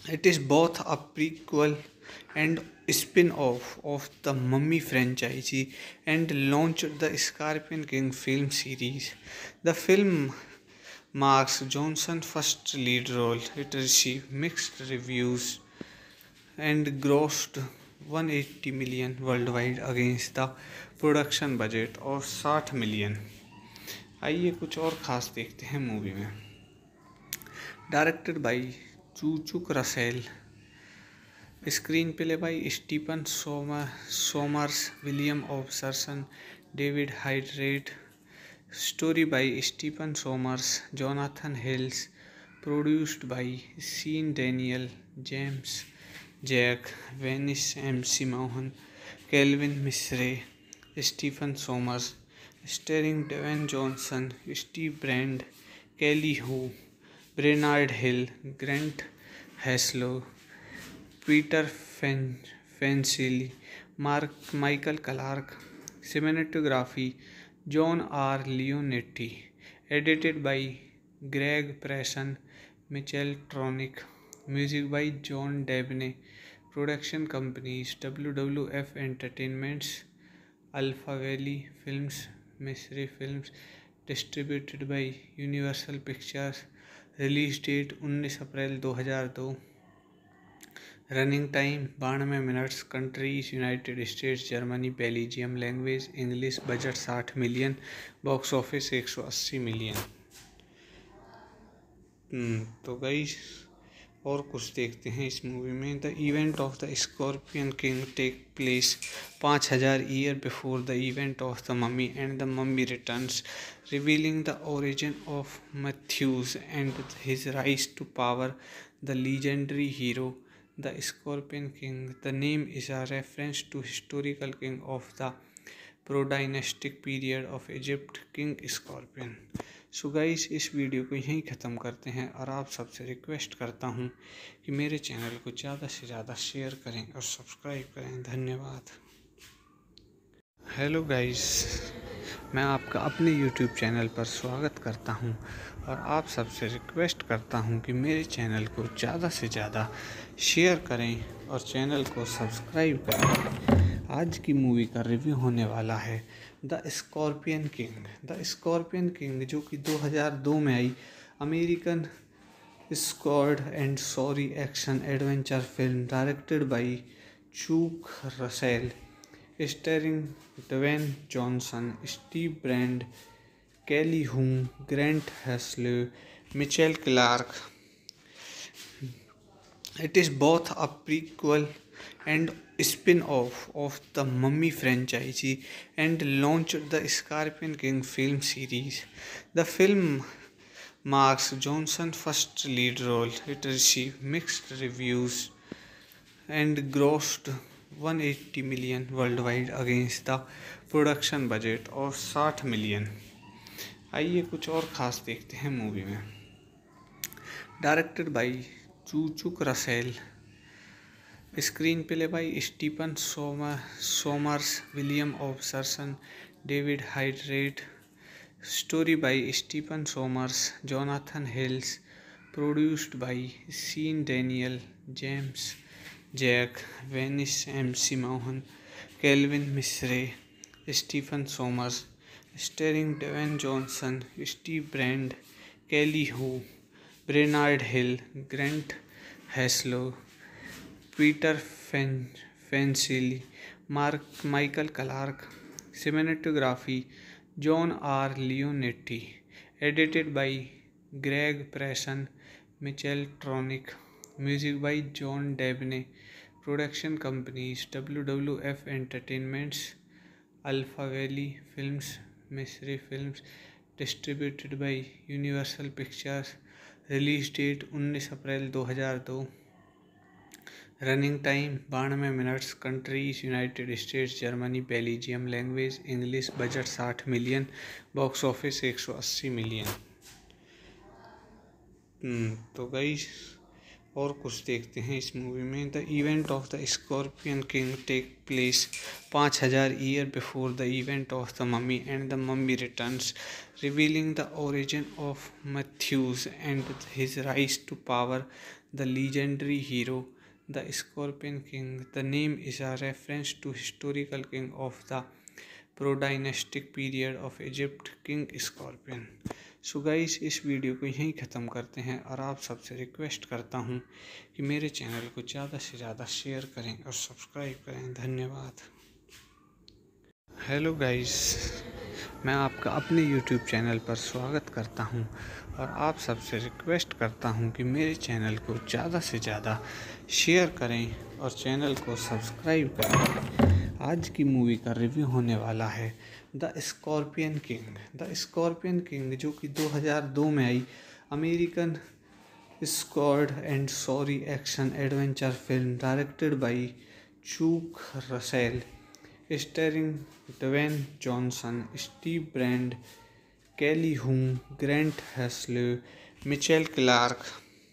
It is both a prequel and spin-off of the Mummy franchise and launched the Scorpion King film series. The film marks Johnson's first lead role. It received mixed reviews and grossed one hundred eighty million worldwide against the production budget of sixty million. आइए कुछ और खास देखते हैं movie में। Directed by Chuck Russell, screen play by Stephen Sommer Sommers, William ऑब्सरसन, David hydrate, story by Stephen Sommers, Jonathan hills, produced by Sean Daniel, James Jack, Venice M C Mohan, kelvin Misher, Stephen Sommers, starring Dwayne Johnson, Steve Brand, Kelly Hu, Brainard Hill, Grant Heslov, Peter fan फेंसिली, Mark Michael Clarke. Cinematography John R Leonetti, edited by Greg प्रेसन, Mitchell Tronick, music by John Debney. Production companies W W F entertainments, alpha valley films, Misher films. Distributed by Universal pictures. Release date उन्नीस अप्रैल दो हज़ार दो। Running time बानवे minutes. Countries United States, Germany, Belgium. Language English. Budget साठ million. Box office एक सौ अस्सी million. तो गाइस और कुछ देखते हैं इस मूवी में। The event of the Scorpion King take place पाँच हज़ार year before the event of the Mummy and the Mummy Returns, revealing the origin of Mathayus and his rise to power, the legendary hero the Scorpion King. The name is a reference to historical king of the pro-dynastic period of Egypt, King Scorpion. So guys इस video को यहीं ख़त्म करते हैं और आप सबसे request करता हूँ कि मेरे चैनल को ज़्यादा से ज़्यादा शेयर करें और सब्सक्राइब करें। धन्यवाद। हेलो गाइस, मैं आपका अपने यूट्यूब चैनल पर स्वागत करता हूं और आप सबसे रिक्वेस्ट करता हूं कि मेरे चैनल को ज़्यादा से ज़्यादा शेयर करें और चैनल को सब्सक्राइब करें। आज की मूवी का रिव्यू होने वाला है the Scorpion King. The Scorpion King जो कि दो हज़ार दो में आई American squad and sorry action adventure film, directed by Chuck Russell, starring Dwayne Johnson, Steve Brand, Kelly Hu, Grant Heslov, Mitchell Clarke. It is both a prequel and spin-off of the Mummy franchise and launched the Scorpion King film series. The film marks Johnson's first lead role. It received mixed reviews and grossed one hundred eighty million worldwide against the production budget of sixty million. आइए कुछ और खास देखते हैं movie में। Directed by Chuck Russell, screen play by Stephen Sommer Sommers, William ऑब्सरसन, David hydrate, story by Stephen Sommers, Jonathan hills, produced by Sean Daniel, James Jack, Venice M C Mohan, kelvin Misher, Stephen Sommers, starring Dwayne Johnson, Steve Brand, Kelly Hu, Brainard Hill, Grant Heslov, Peter fan फेंसिली, Mark Michael Clarke. Cinematography John R Leonetti, edited by Greg प्रेसन, Mitchell Tronick, music by John Debney. Production companies W W F entertainments, alpha valley films, Misher films. Distributed by Universal pictures. Release date उन्नीस अप्रैल दो हज़ार दो। Running time बानवे minutes. Countries United States, Germany, Belgium. Language English. Budget साठ million. Box office एक सौ अस्सी million. तो गाइस और कुछ देखते हैं इस मूवी में। The event of the Scorpion King take place पाँच हज़ार year before the event of the Mummy and the Mummy Returns, revealing the origin of Mathayus and his rise to power, the legendary hero, the Scorpion King. The name is a reference to historical king of the pro-dynastic period of Egypt, King Scorpion. So guys, इस video को यहीं ख़त्म करते हैं और आप सबसे request करता हूं कि मेरे चैनल को ज़्यादा से ज़्यादा शेयर करें और सब्सक्राइब करें। धन्यवाद। हेलो गाइस, मैं आपका अपने यूट्यूब चैनल पर स्वागत करता हूं और आप सबसे रिक्वेस्ट करता हूं कि मेरे चैनल को ज़्यादा से ज़्यादा शेयर करें और चैनल को सब्सक्राइब करें। आज की मूवी का रिव्यू होने वाला है the Scorpion King. The Scorpion King जो कि दो हज़ार दो में आई American squad and sorry action adventure film directed by Chuck Russell, starring Dwayne Johnson, Steve Brand, Kelly Hu, Grant Heslov, Mitchell Clarke.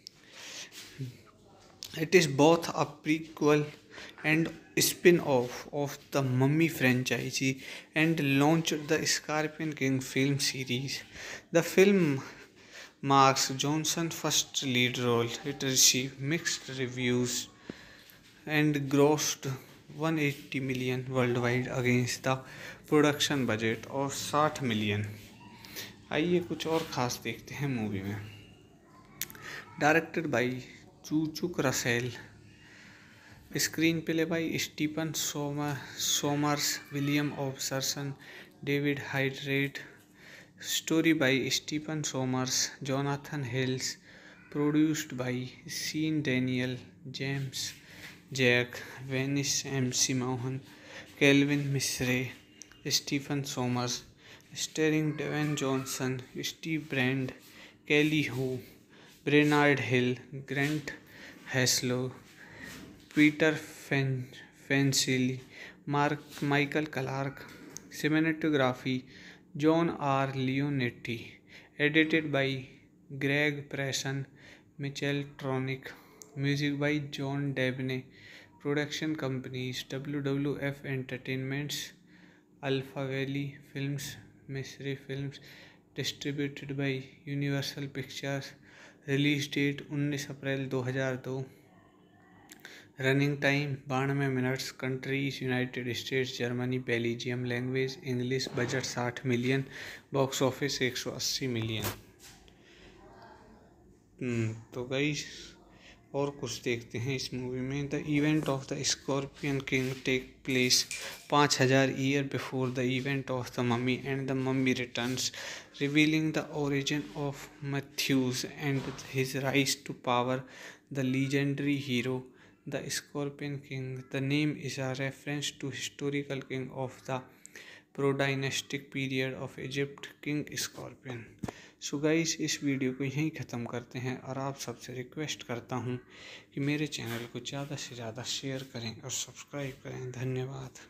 It is both a prequel and spin-off of the Mummy franchise and launched the Scorpion King film series. The film marks Johnson's first lead role. It received mixed reviews and grossed one hundred eighty million worldwide against the production budget of sixty million. आइए कुछ और ख़ास देखते हैं movie में। Directed by Chuck Russell, screen play by Stephen Sommer Sommers, William ऑब्सरसन, David hydrate, story by Stephen Sommers, Jonathan hills, produced by Sean Daniel, James Jack, Venice M C Mohan, kelvin Misher, Stephen Sommers, starring Dwayne Johnson, Steve Brand, Kelly Hu, Brainard Hill, Grant Heslov, Peter fan फेंसिली, Mark Michael Clarke. Cinematography John R Leonetti, edited by Greg प्रेसन, Mitchell Tronick, music by John Debney. Production companies W W F entertainments, alpha valley films, Misher films. Distributed by Universal pictures. Release date उन्नीस अप्रैल दो हज़ार दो। Running time बानवे minutes. Countries United States, Germany, Belgium. Language English. Budget साठ million. Box office एक सौ अस्सी million. तो गाइस, और कुछ देखते हैं इस मूवी में। The event of the Scorpion King take place पाँच हज़ार year before the event of the Mummy and the Mummy Returns, revealing the origin of Mathayus and his rise to power, the legendary hero, the Scorpion King. The name is a reference to historical king of the pro-dynastic period of Egypt, King Scorpion. So guys, इस video को यहीं ख़त्म करते हैं और आप सबसे request करता हूं कि मेरे चैनल को ज़्यादा से ज़्यादा शेयर करें और सब्सक्राइब करें। धन्यवाद।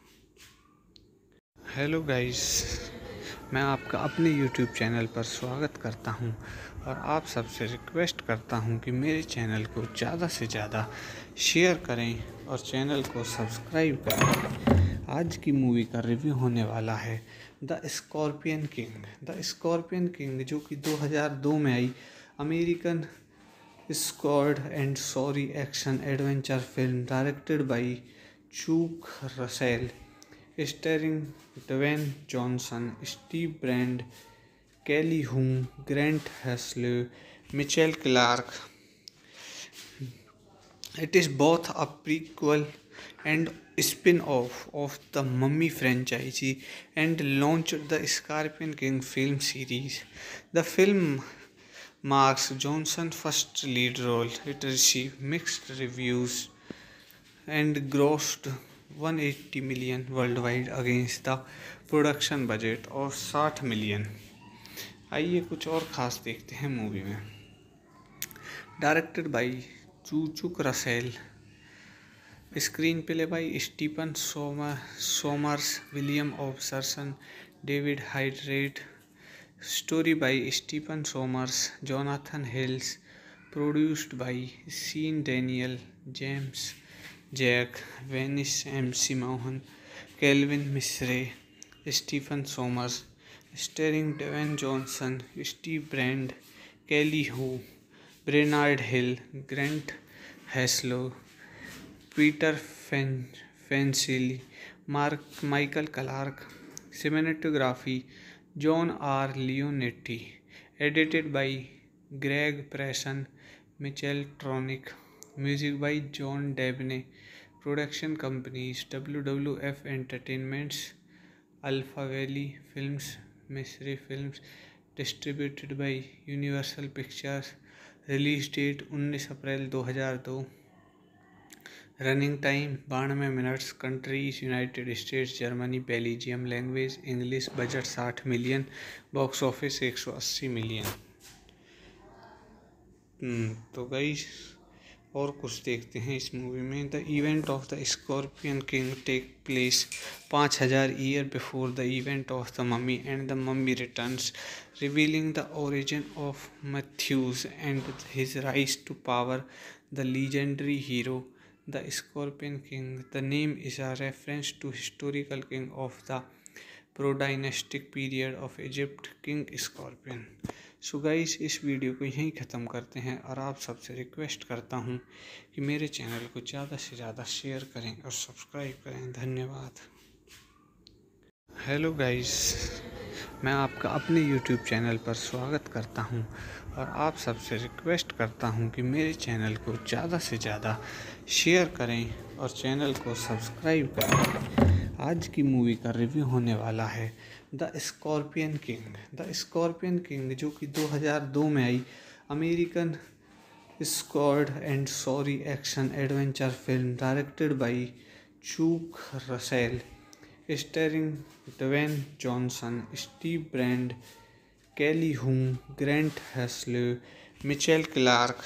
हेलो गाइस, मैं आपका अपने यूट्यूब चैनल पर स्वागत करता हूं और आप सबसे रिक्वेस्ट करता हूं कि मेरे चैनल को ज़्यादा से ज़्यादा शेयर करें और चैनल को सब्सक्राइब करें। आज की मूवी का रिव्यू होने वाला है the Scorpion King. The Scorpion King जो कि दो हज़ार दो में आई American squad and sorry action adventure film directed by Chuck Russell, starring Dwayne Johnson, Steve Brand, Kelly Hu, Grant Heslov, Mitchell Clarke. It is both a prequel and spin-off of the Mummy franchise and launched the Scorpion King film series. The film marks Johnson's first lead role. It received mixed reviews and grossed one hundred eighty million worldwide against the production budget of sixty million. आइए कुछ और ख़ास देखते हैं movie में। Directed by Chuck Russell, screen play by Stephen Sommer Sommers, William ऑब्सरसन, David hydrate, story by Stephen Sommers, Jonathan hills, produced by Sean Daniel, James Jack, Venice M C Mohan, kelvin Misher, Stephen Sommers, starring Dwayne Johnson, Steve Brand, Kelly Hu, Brainard Hill, Grant Heslov, Peter fan फेंसिली, Mark Michael Clarke, cinematography John R. Leonetti, edited by Greg Preston, Michel Tronick, music by John Debney, production companies W W F Entertainments, Alpha Valley Films, Mystery Films, distributed by Universal Pictures, release date उन्नीस अप्रैल दो हज़ार दो, running time बानवे minutes, countries United States, Germany, Belgium, language English, budget साठ million, box office एक सौ अस्सी million. तो गाइस और कुछ देखते हैं इस मूवी में। The event of the Scorpion King take place पाँच हजार year before the event of the Mummy and the Mummy Returns, revealing the origin of Mathayus and his rise to power, the legendary hero The Scorpion King. The name is a reference to historical king of the pro-dynastic period of Egypt, King Scorpion. So guys इस video को यहीं ख़त्म करते हैं और आप सबसे request करता हूँ कि मेरे चैनल को ज़्यादा से ज़्यादा शेयर करें और सब्सक्राइब करें। धन्यवाद। हेलो गाइस, मैं आपका अपने यूट्यूब चैनल पर स्वागत करता हूं और आप सबसे रिक्वेस्ट करता हूं कि मेरे चैनल को ज़्यादा से ज़्यादा शेयर करें और चैनल को सब्सक्राइब करें। आज की मूवी का रिव्यू होने वाला है the Scorpion King. The Scorpion King जो कि दो हज़ार दो में आई American squad and sorry action adventure film directed by Chuck Russell, starring Dwayne Johnson, Steve Brand, Kelly Hu, Grant Heslov, Mitchell Clarke.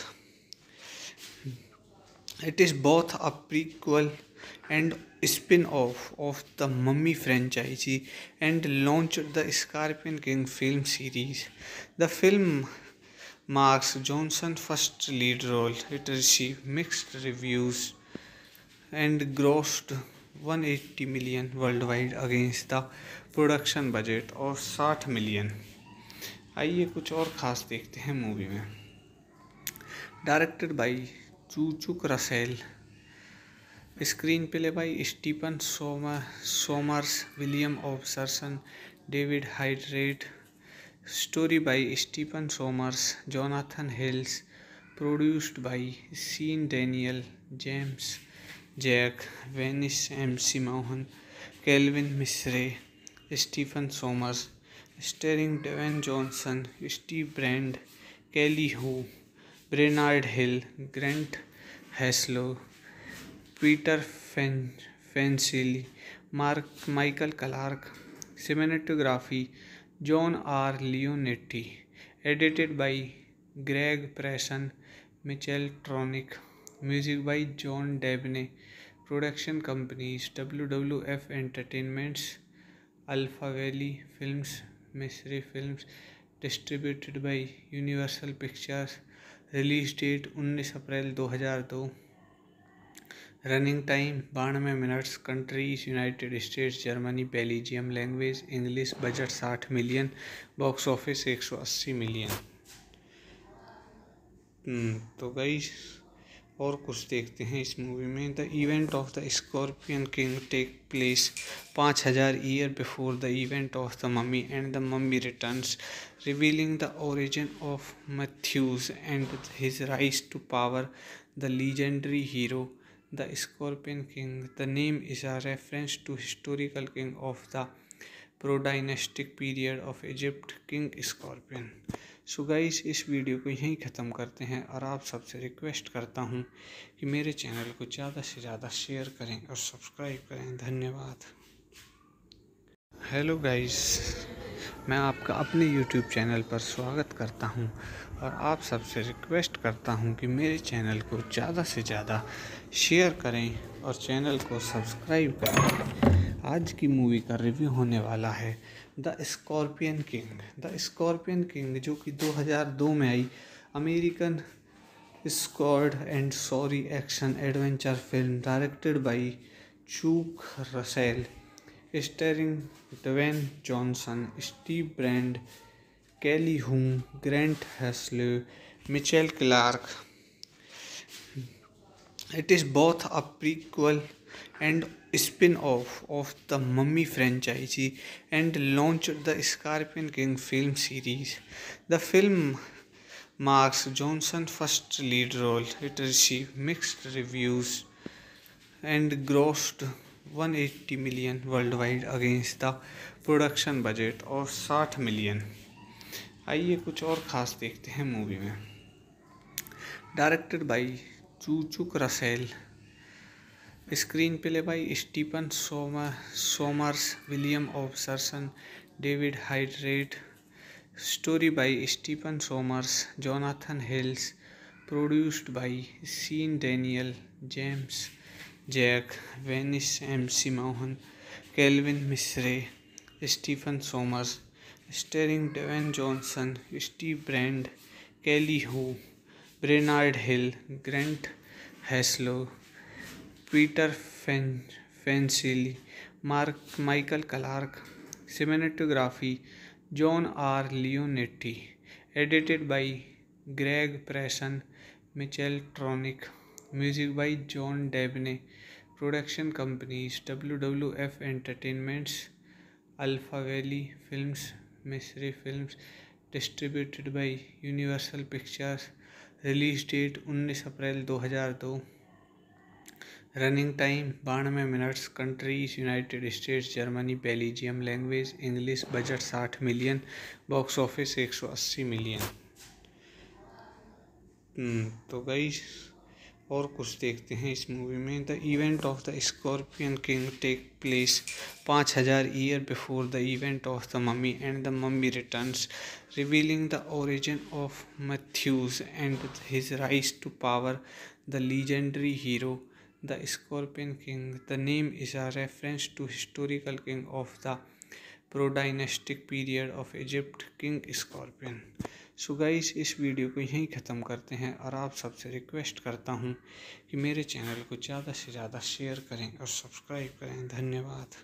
It is both a prequel and spin-off of the Mummy franchise and launched the Scorpion King film series. The film marks Johnson's first lead role. It received mixed reviews and grossed one hundred eighty million worldwide against the production budget और साठ million. आइए कुछ और ख़ास देखते हैं movie में। Directed by Chuck Russell, screen play by Stephen Sommer Sommers, William ऑब्सरसन, David hydrate, story by Stephen Sommers, Jonathan hills, produced by Sean Daniel, James Jack, Venice M C Mohan, kelvin Misher, Stephen Sommers, starring Dwayne Johnson, Steve Brand, Kelly Hu, Brainard Hill, Grant Heslov, Peter fan फेंसिली, Mark Michael Clarke, cinematography John R Leonetti, edited by Greg प्रेसन, Mitchell Tronick, music by John Debney, production companies W W F entertainments, alpha valley films, Misher films, distributed by Universal pictures, release date उन्नीस अप्रैल दो हज़ार दो, running time बानवे minutes, countries United States, Germany, Belgium, language English, budget साठ million, box office एक सौ अस्सी million. तो गाइस और कुछ देखते हैं इस मूवी में। The event of the Scorpion King take place पाँच हजार year before the event of the Mummy and the Mummy Returns, revealing the origin of Mathayus and his rise to power, the legendary hero the Scorpion King. The name is a reference to historical king of the pro-dynastic period of Egypt, King Scorpion. So guys इस video को यहीं ख़त्म करते हैं और आप सबसे request करता हूँ कि मेरे चैनल को ज़्यादा से ज़्यादा शेयर करें और सब्सक्राइब करें। धन्यवाद। हेलो गाइस, मैं आपका अपने यूट्यूब चैनल पर स्वागत करता हूं और आप सबसे रिक्वेस्ट करता हूं कि मेरे चैनल को ज़्यादा से ज़्यादा शेयर करें और चैनल को सब्सक्राइब करें। आज की मूवी का रिव्यू होने वाला है the Scorpion King. The Scorpion King जो कि दो हज़ार दो में आई American squad and sorry action adventure film directed by Chuck Russell, starring Dwayne Johnson, Steve Brand, Kelly Hu, Grant Heslov, Mitchell Clarke, It is both a prequel and spin-off of the Mummy franchise and launched the Scorpion King film series. The film marks Johnson's first lead role. It received mixed reviews and grossed one hundred eighty million worldwide against the production budget of sixty million. आइए कुछ और खास देखते हैं movie में। Directed by Chuck Russell, screen play by Stephen Sommer Sommers, William ऑब्सरसन, David hydrate, story by Stephen Sommers, Jonathan hills, produced by Sean Daniel, James Jack, Venice M C Mohan, kelvin Misher, Stephen Sommers, starring Dwayne Johnson, Steve Brand, Kelly Hu, Brainard Hill, Grant Heslov, Peter fan फेंसिली, Mark Michael Clarke. Cinematography John R Leonetti, edited by Greg प्रेसन, Mitchell Tronick, music by John Debney. Production companies W W F entertainments, alpha valley films, Misher films. Distributed by Universal pictures. Release date उन्नीस अप्रैल दो हज़ार दो। Running time बानवे minutes. Countries United States, Germany, Belgium. Language English. Budget साठ million. Box office एक सौ अस्सी million. तो गाइस और कुछ देखते हैं इस मूवी में। The event of the Scorpion King take place पाँच हजार year before the event of the Mummy and the Mummy Returns, revealing the origin of Mathayus and his rise to power, the legendary hero the Scorpion King. The name is a reference to historical king of the pro dynastic period of Egypt, King Scorpion. So guys इस video को यहीं ख़त्म करते हैं और आप सबसे request करता हूँ कि मेरे चैनल को ज़्यादा से ज़्यादा शेयर करें और सब्सक्राइब करें। धन्यवाद।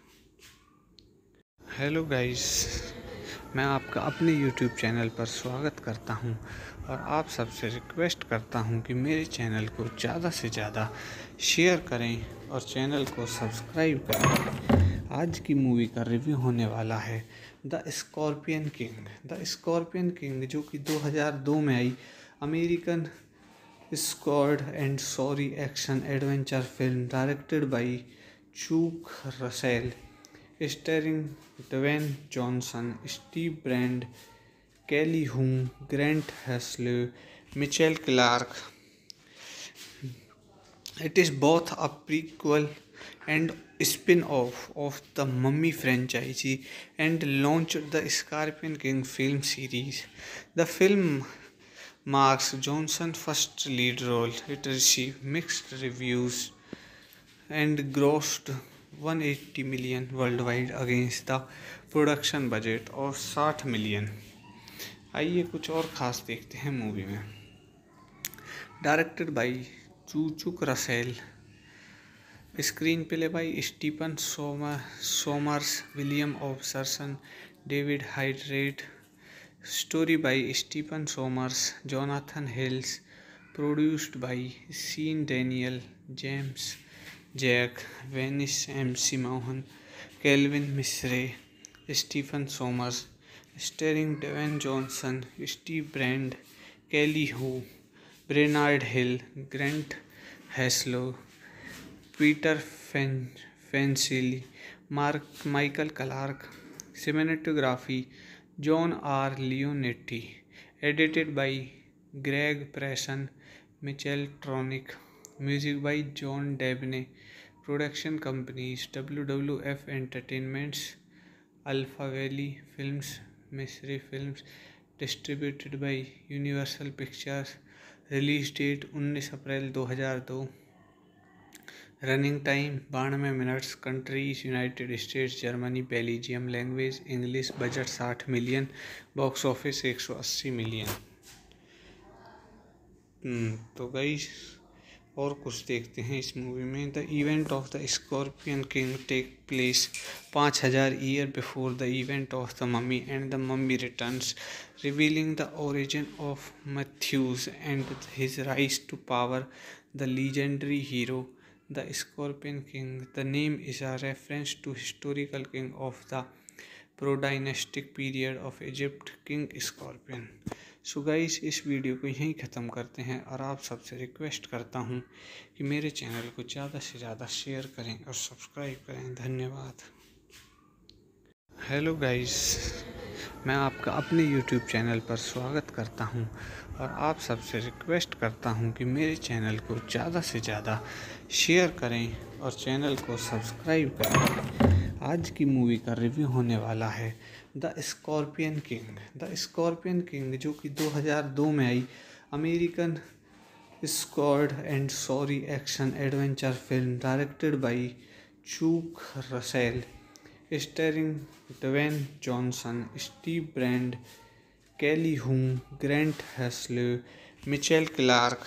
हेलो गाइस, मैं आपका अपने यूट्यूब चैनल पर स्वागत करता हूं और आप सबसे रिक्वेस्ट करता हूं कि मेरे चैनल को ज़्यादा से ज़्यादा शेयर करें और चैनल को सब्सक्राइब करें। आज की मूवी का रिव्यू होने वाला है the Scorpion King. The Scorpion King जो कि दो हज़ार दो में आई American squad and sorry action adventure film, directed by Chuck Russell, starring Dwayne Johnson, Steve Brand, Kelly Hu, Grant Heslov, Mitchell Clarke. It is both a prequel and spin-off of the Mummy franchise and launched the Scorpion King film series. The film marks Johnson's first lead role. It received mixed reviews and grossed one hundred eighty million worldwide against the production budget of sixty million. आइए कुछ और खास देखते हैं movie में। Directed by Chuck Russell, screen play by Stephen Sommer Sommers, William ऑब्सरसन, David hydrate, story by Stephen Sommers, Jonathan hills, produced by Sean Daniel, James Jack, Venice M C Mohan, kelvin Misher, Stephen Sommers, starring Dwayne Johnson, Steve Brand, Kelly Hu, Brainard Hill, Grant Heslov, Peter fan फेंसिली, Mark Michael Clarke. Cinematography John R Leonetti, edited by Greg प्रेसन, Mitchell Tronick, music by John Debney. Production companies W W F entertainments, alpha valley films, Misher films. Distributed by Universal pictures. Release date उन्नीस अप्रैल दो हज़ार दो। Running time बानवे minutes. Countries United States, Germany, Belgium. Language English. Budget साठ million. Box office एक सौ अस्सी million. तो गाइस और कुछ देखते हैं इस मूवी में। The event of the Scorpion King take place पाँच हजार year before the event of the Mummy and the Mummy Returns, revealing the origin of Mathayus and his rise to power, the legendary hero, the Scorpion King. The name is a reference to historical king of the pro-dynastic period of Egypt, King Scorpion. So guys, इस video को यहीं ख़त्म करते हैं और आप सबसे request करता हूँ कि मेरे चैनल को ज़्यादा से ज़्यादा शेयर करें और सब्सक्राइब करें। धन्यवाद। हेलो गाइस, मैं आपका अपने यूट्यूब चैनल पर स्वागत करता हूं और आप सबसे रिक्वेस्ट करता हूं कि मेरे चैनल को ज़्यादा से ज़्यादा शेयर करें और चैनल को सब्सक्राइब करें। आज की मूवी का रिव्यू होने वाला है the Scorpion King. The Scorpion King जो कि दो हज़ार दो में आई American squad and sorry action adventure film directed by Chuck Russell, starring Dwayne Johnson, Steve Brand, Kelly Hu, Grant Heslov, Mitchell Clarke.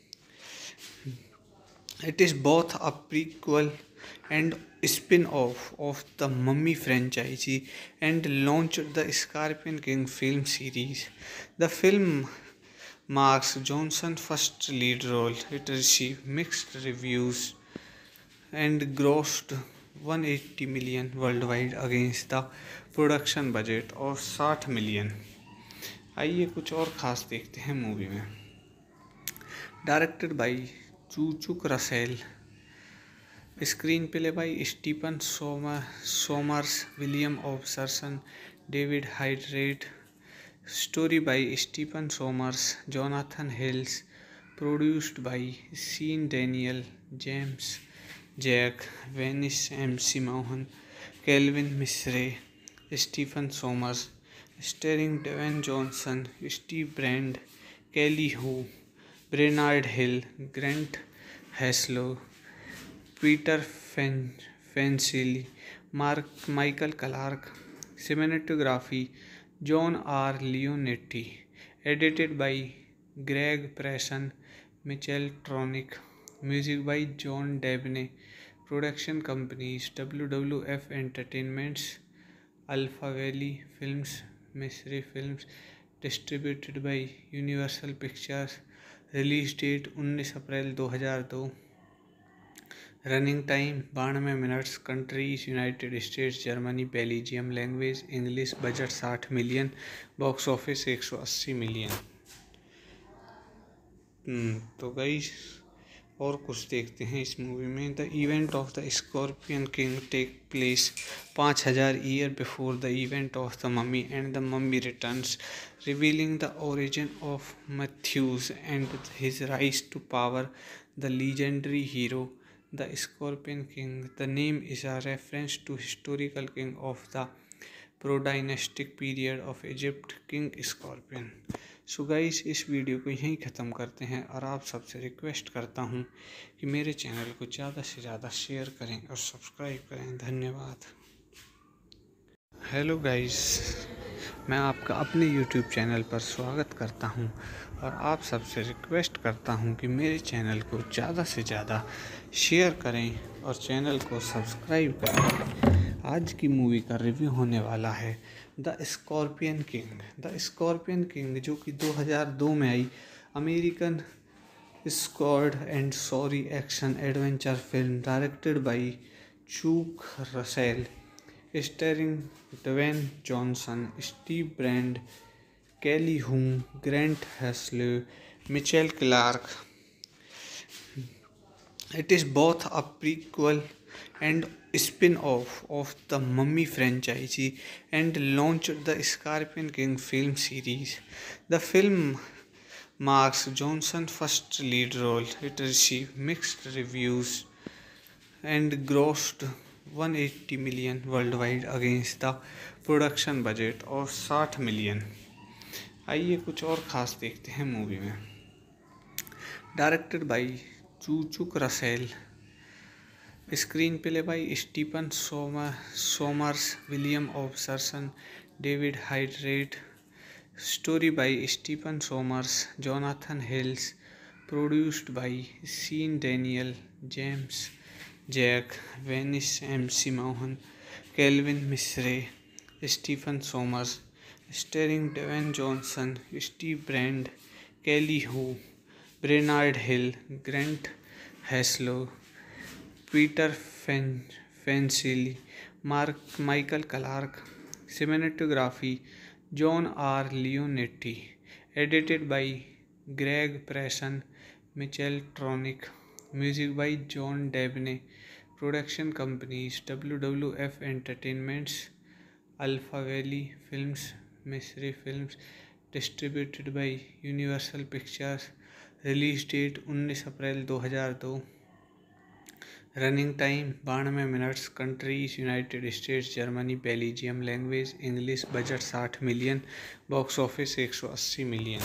It is both a prequel and spin-off of the Mummy franchise and launched the Scorpion King film series. The film marks Johnson's first lead role. It received mixed reviews and grossed one hundred eighty million worldwide against the production budget of sixty million. आइए कुछ और खास देखते हैं movie में। Directed by Chuck Russell, screen play by Stephen Sommer Sommers, William ऑब्सरसन, David hydrate, story by Stephen Sommers, Jonathan hills, produced by Sean Daniel, James Jack, Venice M C Mohan, kelvin Misher, Stephen Sommers, starring Dwayne Johnson, Steve Brand, Kelly Hu, Brainard Hill, Grant Heslov, Peter fan फेंसिली, Mark Michael Clarke. Cinematography John R Leonetti, edited by Greg प्रेसन, Mitchell Tronick, music by John Debney. Production companies W W F entertainments, alpha valley films, Misher films. Distributed by Universal pictures. Release date उन्नीस अप्रैल दो हज़ार दो। Running time बानवे minutes. Countries United States, Germany, Belgium. Language English. Budget साठ million. Box office एक सौ अस्सी million. तो गाइस, और कुछ देखते हैं इस मूवी में। The event of the Scorpion King take place पाँच हज़ार year before the event of the Mummy and the Mummy Returns, revealing the origin of Mathayus and his rise to power, the legendary hero, the Scorpion King. The name is a reference to historical king of the pro-dynastic period of Egypt, King Scorpion. So guys, इस video को यहीं ख़त्म करते हैं और आप सबसे request करता हूँ कि मेरे चैनल को ज़्यादा से ज़्यादा शेयर करें और सब्सक्राइब करें। धन्यवाद। हेलो गाइस, मैं आपका अपने यूट्यूब चैनल पर स्वागत करता हूं और आप सबसे रिक्वेस्ट करता हूं कि मेरे चैनल को ज़्यादा से ज़्यादा शेयर करें और चैनल को सब्सक्राइब करें। आज की मूवी का रिव्यू होने वाला है the Scorpion King. The Scorpion King जो कि दो हज़ार दो में आई American squad and sorry action adventure film directed by Chuck Russell, starring Dwayne Johnson, Steve Brand, Kelly Hu, Grant Heslov, Mitchell Clarke. It is both a prequel and spin-off of the Mummy franchise and launched the Scorpion King film series. The film marks Johnson's first lead role. It received mixed reviews and grossed one hundred eighty million worldwide against the production budget of sixty million. आइए कुछ और खास देखते हैं movie में। Directed by Chuck Russell, screen play by Stephen Sommer Sommers, William ऑब्सरसन, David hydrate, story by Stephen Sommers, Jonathan hills, produced by Sean Daniel, James Jack, Venice M C Mohan, kelvin Misher, Stephen Sommers, starring Dwayne Johnson, Steve Brand, Kelly Hu, Bernard Hill, Grant Haslow, Peter Fen- Fancelli, Mark Michael Clark. Cinematography John R. Leonetti. Edited by Greg Presson, Michel Tronick. Music by John Debney. Production companies W W F Entertainments, Alpha Valley Films, Mystery Films. Distributed by Universal Pictures. Release date उन्नीस अप्रैल दो हज़ार दो. Running time बानवे minutes. Countries United States, Germany, Belgium. Language English. Budget साठ million. Box office एक सौ अस्सी million.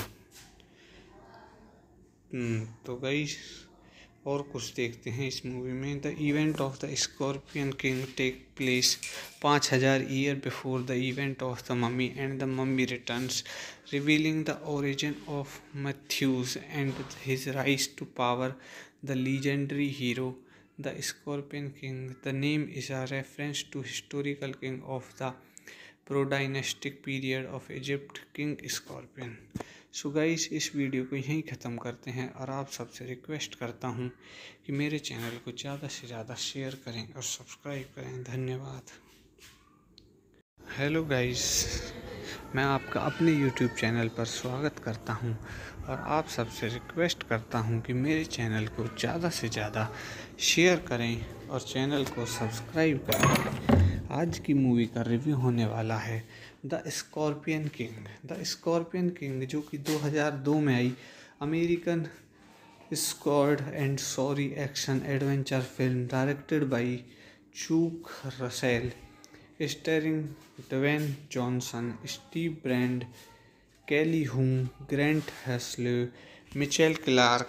तो गाइस और कुछ देखते हैं इस मूवी में. The event of the Scorpion King take place पाँच हज़ार year before the event of the Mummy and the Mummy Returns, revealing the origin of Mathayus and his rise to power. The legendary hero The Scorpion King. The name is a reference to historical king of the pro-dynastic period of Egypt, King Scorpion. So guys इस video को यहीं ख़त्म करते हैं और आप सबसे request करता हूँ कि मेरे चैनल को ज़्यादा से ज़्यादा शेयर करें और सब्सक्राइब करें. धन्यवाद. हेलो गाइस, मैं आपका अपने यूट्यूब चैनल पर स्वागत करता हूं और आप सबसे रिक्वेस्ट करता हूं कि मेरे चैनल को ज़्यादा से ज़्यादा शेयर करें और चैनल को सब्सक्राइब करें. आज की मूवी का रिव्यू होने वाला है the Scorpion King. The Scorpion King जो कि दो हज़ार दो में आई American squad and sorry action adventure film directed by Chuck Russell, starring Dwayne Johnson, Steve Brand, Kelly Hu, Grant Heslov, Mitchell Clarke.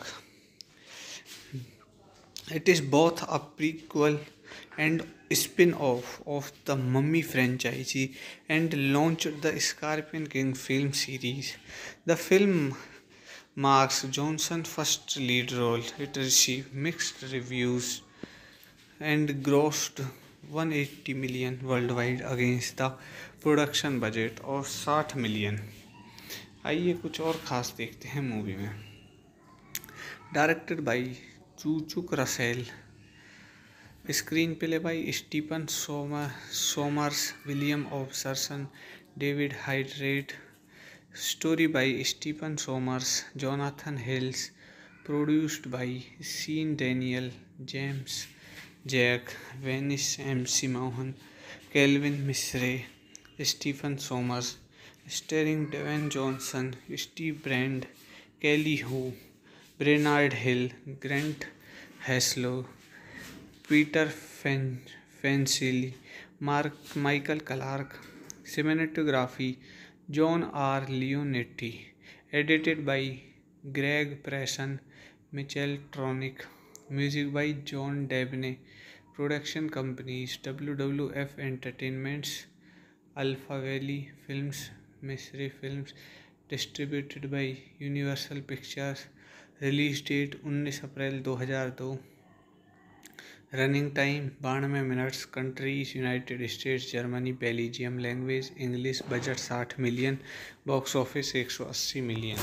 It is both a prequel and spin-off of the Mummy franchise and launched the Scorpion King film series. The film marks Johnson's first lead role. It received mixed reviews and grossed one hundred eighty million worldwide against the production budget of साठ million. आइए कुछ और ख़ास देखते हैं movie में. Directed by Chuck Russell, screen play by Stephen Sommer Sommers, William ऑब्सरसन, David Hayter. Story by Stephen Sommers, Jonathan hills. Produced by Sean Daniel, James Jack, Venice M C Mohan, kelvin Misher, Stephen Sommers. Starring Dwayne Johnson, Steve Brand, Kelly Hu, Bernard Hill, Grant Haslow, Peter Fan- Fancelli, Mark Michael Clark. Cinematography John R. Leonetti. Edited by Greg Presson, Michel Tronick. Music by John Debney. Production companies W W F Entertainments, Alpha Valley Films, Mystery Films. Distributed by Universal Pictures. Release date उन्नीस अप्रैल दो हज़ार दो. Running time बानवे minutes. Countries United States, Germany, Belgium. Language English. Budget साठ million. Box office एक सौ अस्सी million.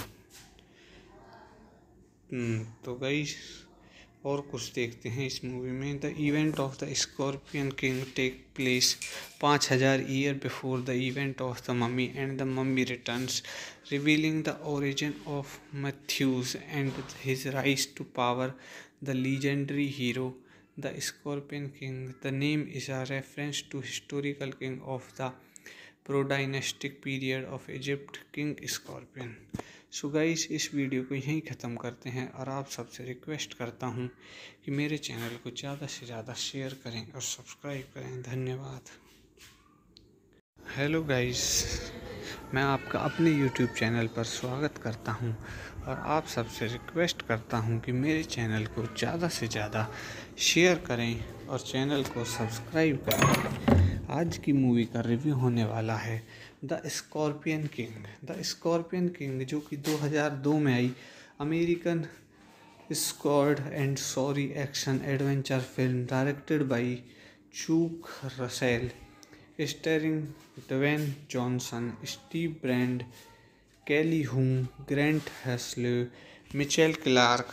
तो गाइस और कुछ देखते हैं इस मूवी में. The event of the Scorpion King take place पाँच हज़ार year before the event of the Mummy and the Mummy Returns, revealing the origin of Mathayus and his rise to power. The legendary hero the Scorpion King. The name is a reference to historical king of the pro-dynastic period of Egypt, King Scorpion. So guys इस video को यहीं ख़त्म करते हैं और आप सबसे request करता हूँ कि मेरे चैनल को ज़्यादा से ज़्यादा शेयर करें और सब्सक्राइब करें. धन्यवाद. हेलो गाइस, मैं आपका अपने यूट्यूब चैनल पर स्वागत करता हूं और आप सबसे रिक्वेस्ट करता हूं कि मेरे चैनल को ज़्यादा से ज़्यादा शेयर करें और चैनल को सब्सक्राइब करें. आज की मूवी का रिव्यू होने वाला है the Scorpion King. The Scorpion King जो कि दो हज़ार दो में आई American squad and sorry action adventure film directed by Chuck Russell, starring Dwayne Johnson, Steve Brand, Kelly Hu, Grant Heslov, Michelle Clarke.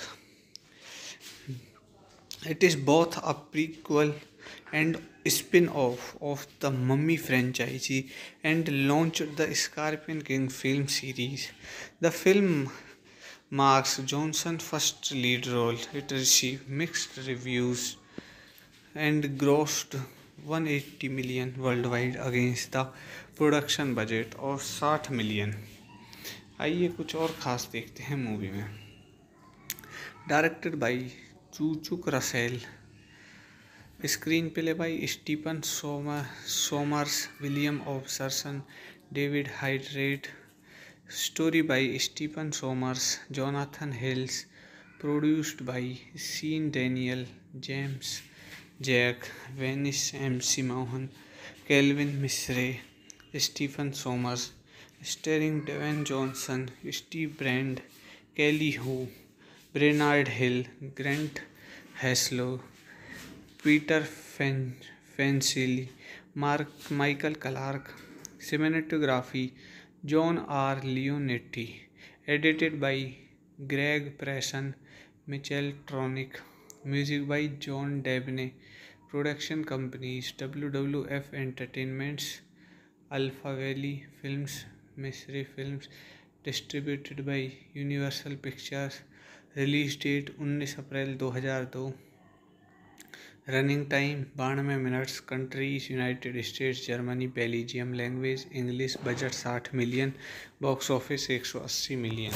It is both a prequel and spin-off of the Mummy franchise and launched the Scorpion King film series. The film marks Johnson's first lead role. It received mixed reviews and grossed one hundred eighty million worldwide against the production budget और साठ million. आइए कुछ और ख़ास देखते हैं movie में। Directed by Chuck Russell, screen play by Stephen Sommer Sommers, William ऑब्सरसन, David hydrate, story by Stephen Sommers, Jonathan hills, produced by Sean Daniel, James Jack, Venice M C Mohan, kelvin Misher, Stephen Sommers, starring Dwayne Johnson, Steve Brand, Kelly Hu, Brainard Hill, Grant Heslov, Peter fan फेंसिली, Mark Michael Clarke. Cinematography John R Leonetti, edited by Greg प्रेसन, Mitchell Tronick, music by John Debney. Production companies W W F entertainments, alpha valley films, Misher films. Distributed by Universal pictures. Release date उन्नीस अप्रैल दो हज़ार दो। Running time बानवे minutes. Countries United States, Germany, Belgium. Language English. Budget साठ million. Box office एक सौ अस्सी million.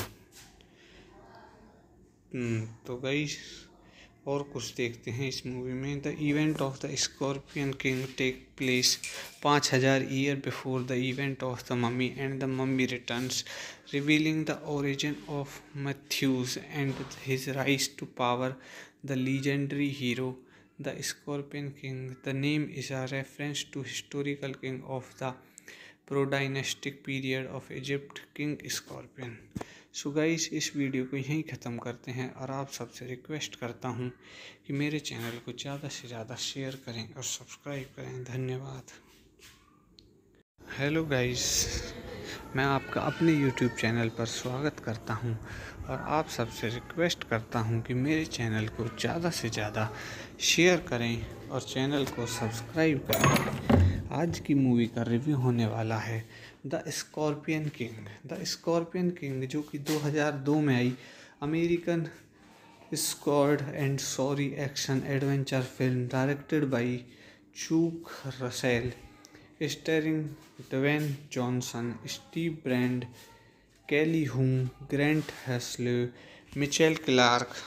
तो गाइस और कुछ देखते हैं इस मूवी में। The event of the Scorpion King take place पाँच हज़ार year before the event of the Mummy and the Mummy Returns, revealing the origin of Mathayus and his rise to power, the legendary hero the Scorpion King. The name is a reference to historical king of the pro-dynastic period of Egypt, King Scorpion. So guys इस video को यहीं ख़त्म करते हैं और आप सबसे request करता हूँ कि मेरे चैनल को ज़्यादा से ज़्यादा शेयर करें और सब्सक्राइब करें। धन्यवाद। हेलो गाइस, मैं आपका अपने यूट्यूब चैनल पर स्वागत करता हूं और आप सबसे रिक्वेस्ट करता हूं कि मेरे चैनल को ज़्यादा से ज़्यादा शेयर करें और चैनल को सब्सक्राइब करें। आज की मूवी का रिव्यू होने वाला है the Scorpion King. The Scorpion King जो कि दो हज़ार दो में आई American squad and sorry action adventure film, directed by Chuck Russell, starring Dwayne Johnson, Steve Brand, Kelly Hu, Grant Heslov, Mitchell Clarke.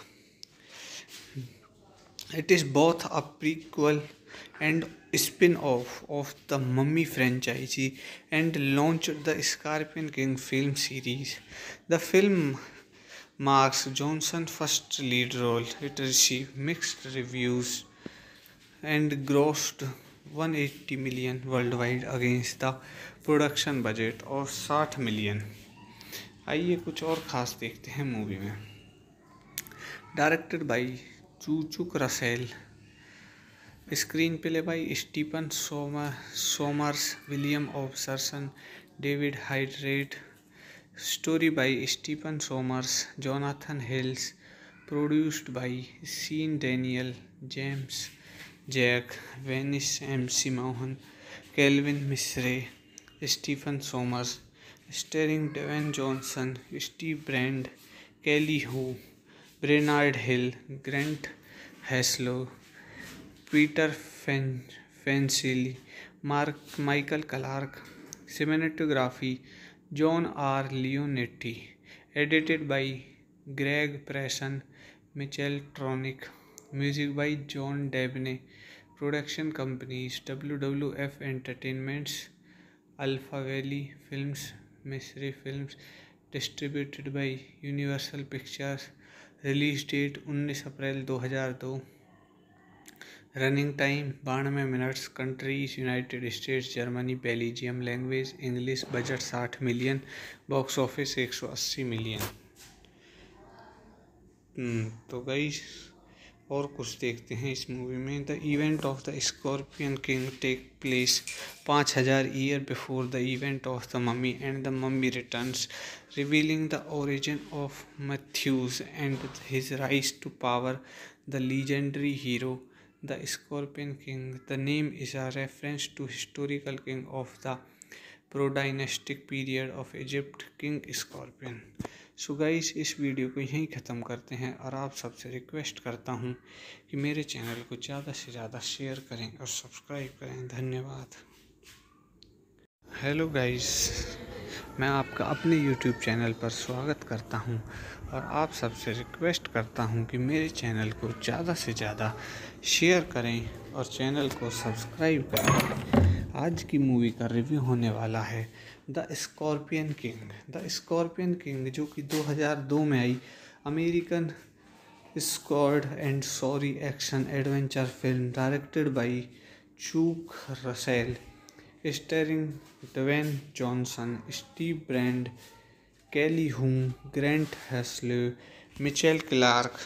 It is both a prequel and spin-off of the Mummy franchise and launched the Scorpion King film series. The film marks Johnson's first lead role. It received mixed reviews and grossed one hundred eighty million worldwide against the production budget और साठ million. आइए कुछ और ख़ास देखते हैं movie में। Directed by Chuck Russell, screen play by Stephen Sommer Sommers, William ऑब्सरसन, David hydrate, story by Stephen Sommers, Jonathan hills, produced by Sean Daniel, James Jack, Venice M C Mohan, kelvin Misher, Stephen Sommers, starring Dwayne Johnson, Steve Brand, Kelly Hu, Brainard Hill, Grant Heslov, Peter fan फेंसिली, Mark Michael Clarke. Cinematography John R Leonetti, edited by Greg प्रेसन, Mitchell Tronick, music by John Debney. Production companies W W F entertainments, alpha valley films, Misher films. Distributed by Universal pictures. Release date उन्नीस अप्रैल दो हज़ार दो। Running time बानवे minutes. Countries United States, Germany, Belgium. Language English. Budget साठ million. Box office एक सौ अस्सी million. तो गाइस और कुछ देखते हैं इस मूवी में। The event of the Scorpion King take place पाँच हजार year before the event of the Mummy and the Mummy Returns, revealing the origin of Mathayus and his rise to power, the legendary hero the Scorpion King. The name is a reference to historical king of the pro-dynastic period of Egypt, King Scorpion. So guys, इस video को यहीं ख़त्म करते हैं और आप सबसे request करता हूँ कि मेरे चैनल को ज़्यादा से ज़्यादा शेयर करें और सब्सक्राइब करें। धन्यवाद। हेलो गाइस, मैं आपका अपने यूट्यूब चैनल पर स्वागत करता हूं और आप सबसे रिक्वेस्ट करता हूं कि मेरे चैनल को ज़्यादा से ज़्यादा शेयर करें और चैनल को सब्सक्राइब करें। आज की मूवी का रिव्यू होने वाला है the Scorpion King. The Scorpion King जो कि दो हज़ार दो में आई American squad and sorry action adventure film directed by Chuck Russell, starring Dwayne Johnson, Steve Brand, Kelly Hu, Grant Heslov, Mitchell Clarke.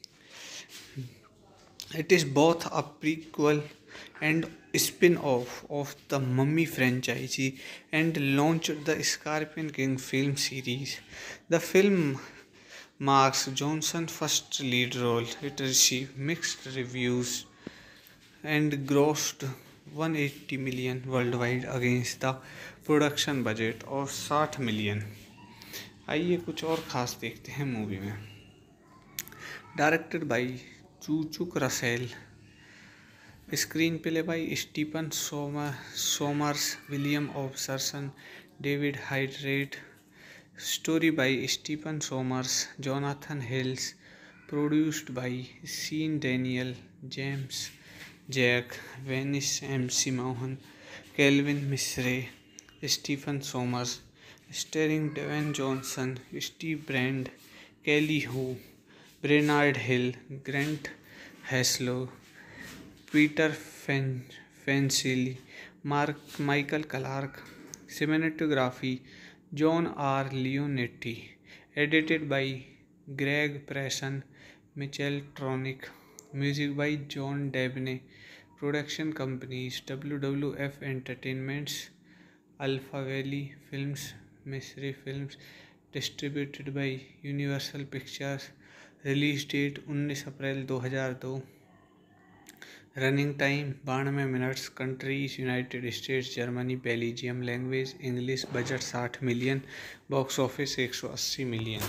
It is both a prequel and spin-off of the Mummy franchise and launched the Scorpion King film series. The film marks Johnson's first lead role. It received mixed reviews and grossed one hundred eighty million worldwide against the production budget of साठ million. आइए कुछ और ख़ास देखते हैं movie में। Directed by Chuck Russell, screen play by Stephen Sommer Sommers, William ऑब्सरसन, David hydrate, story by Stephen Sommers, Jonathan hills, produced by Sean Daniel, James Jack, Venice M C Mohan, kelvin Misher, Stephen Sommers, starring Dwayne Johnson, Steve Brand, Kelly Hu, Brainard Hill, Grant Heslov, Peter fan फेंसिली, Mark Michael Clarke. Cinematography John R Leonetti, edited by Greg प्रेसन, Mitchell Tronick, music by John Debney. Production companies W W F entertainments, alpha valley films, Misher films. Distributed by Universal pictures. Release date उन्नीस अप्रैल दो हज़ार दो। Running time बानवे minutes. Countries United States, Germany, Belgium. Language English. Budget साठ million. Box office एक सौ अस्सी million.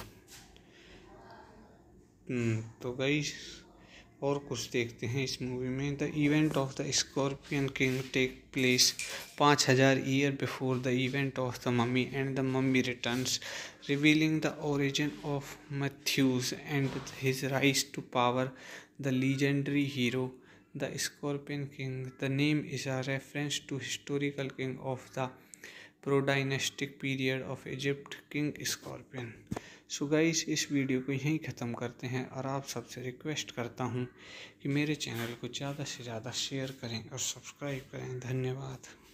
तो गाइस, और कुछ देखते हैं इस मूवी में। The event of the Scorpion King take place पाँच हजार year before the event of the Mummy and the Mummy Returns, revealing the origin of Mathayus and his rise to power, the legendary hero the Scorpion King. The name is a reference to historical king of the pro-dynastic period of Egypt, King Scorpion. So guys, इस video को यहीं ख़त्म करते हैं और आप सबसे request करता हूँ कि मेरे चैनल को ज़्यादा से ज़्यादा शेयर करें और सब्सक्राइब करें। धन्यवाद।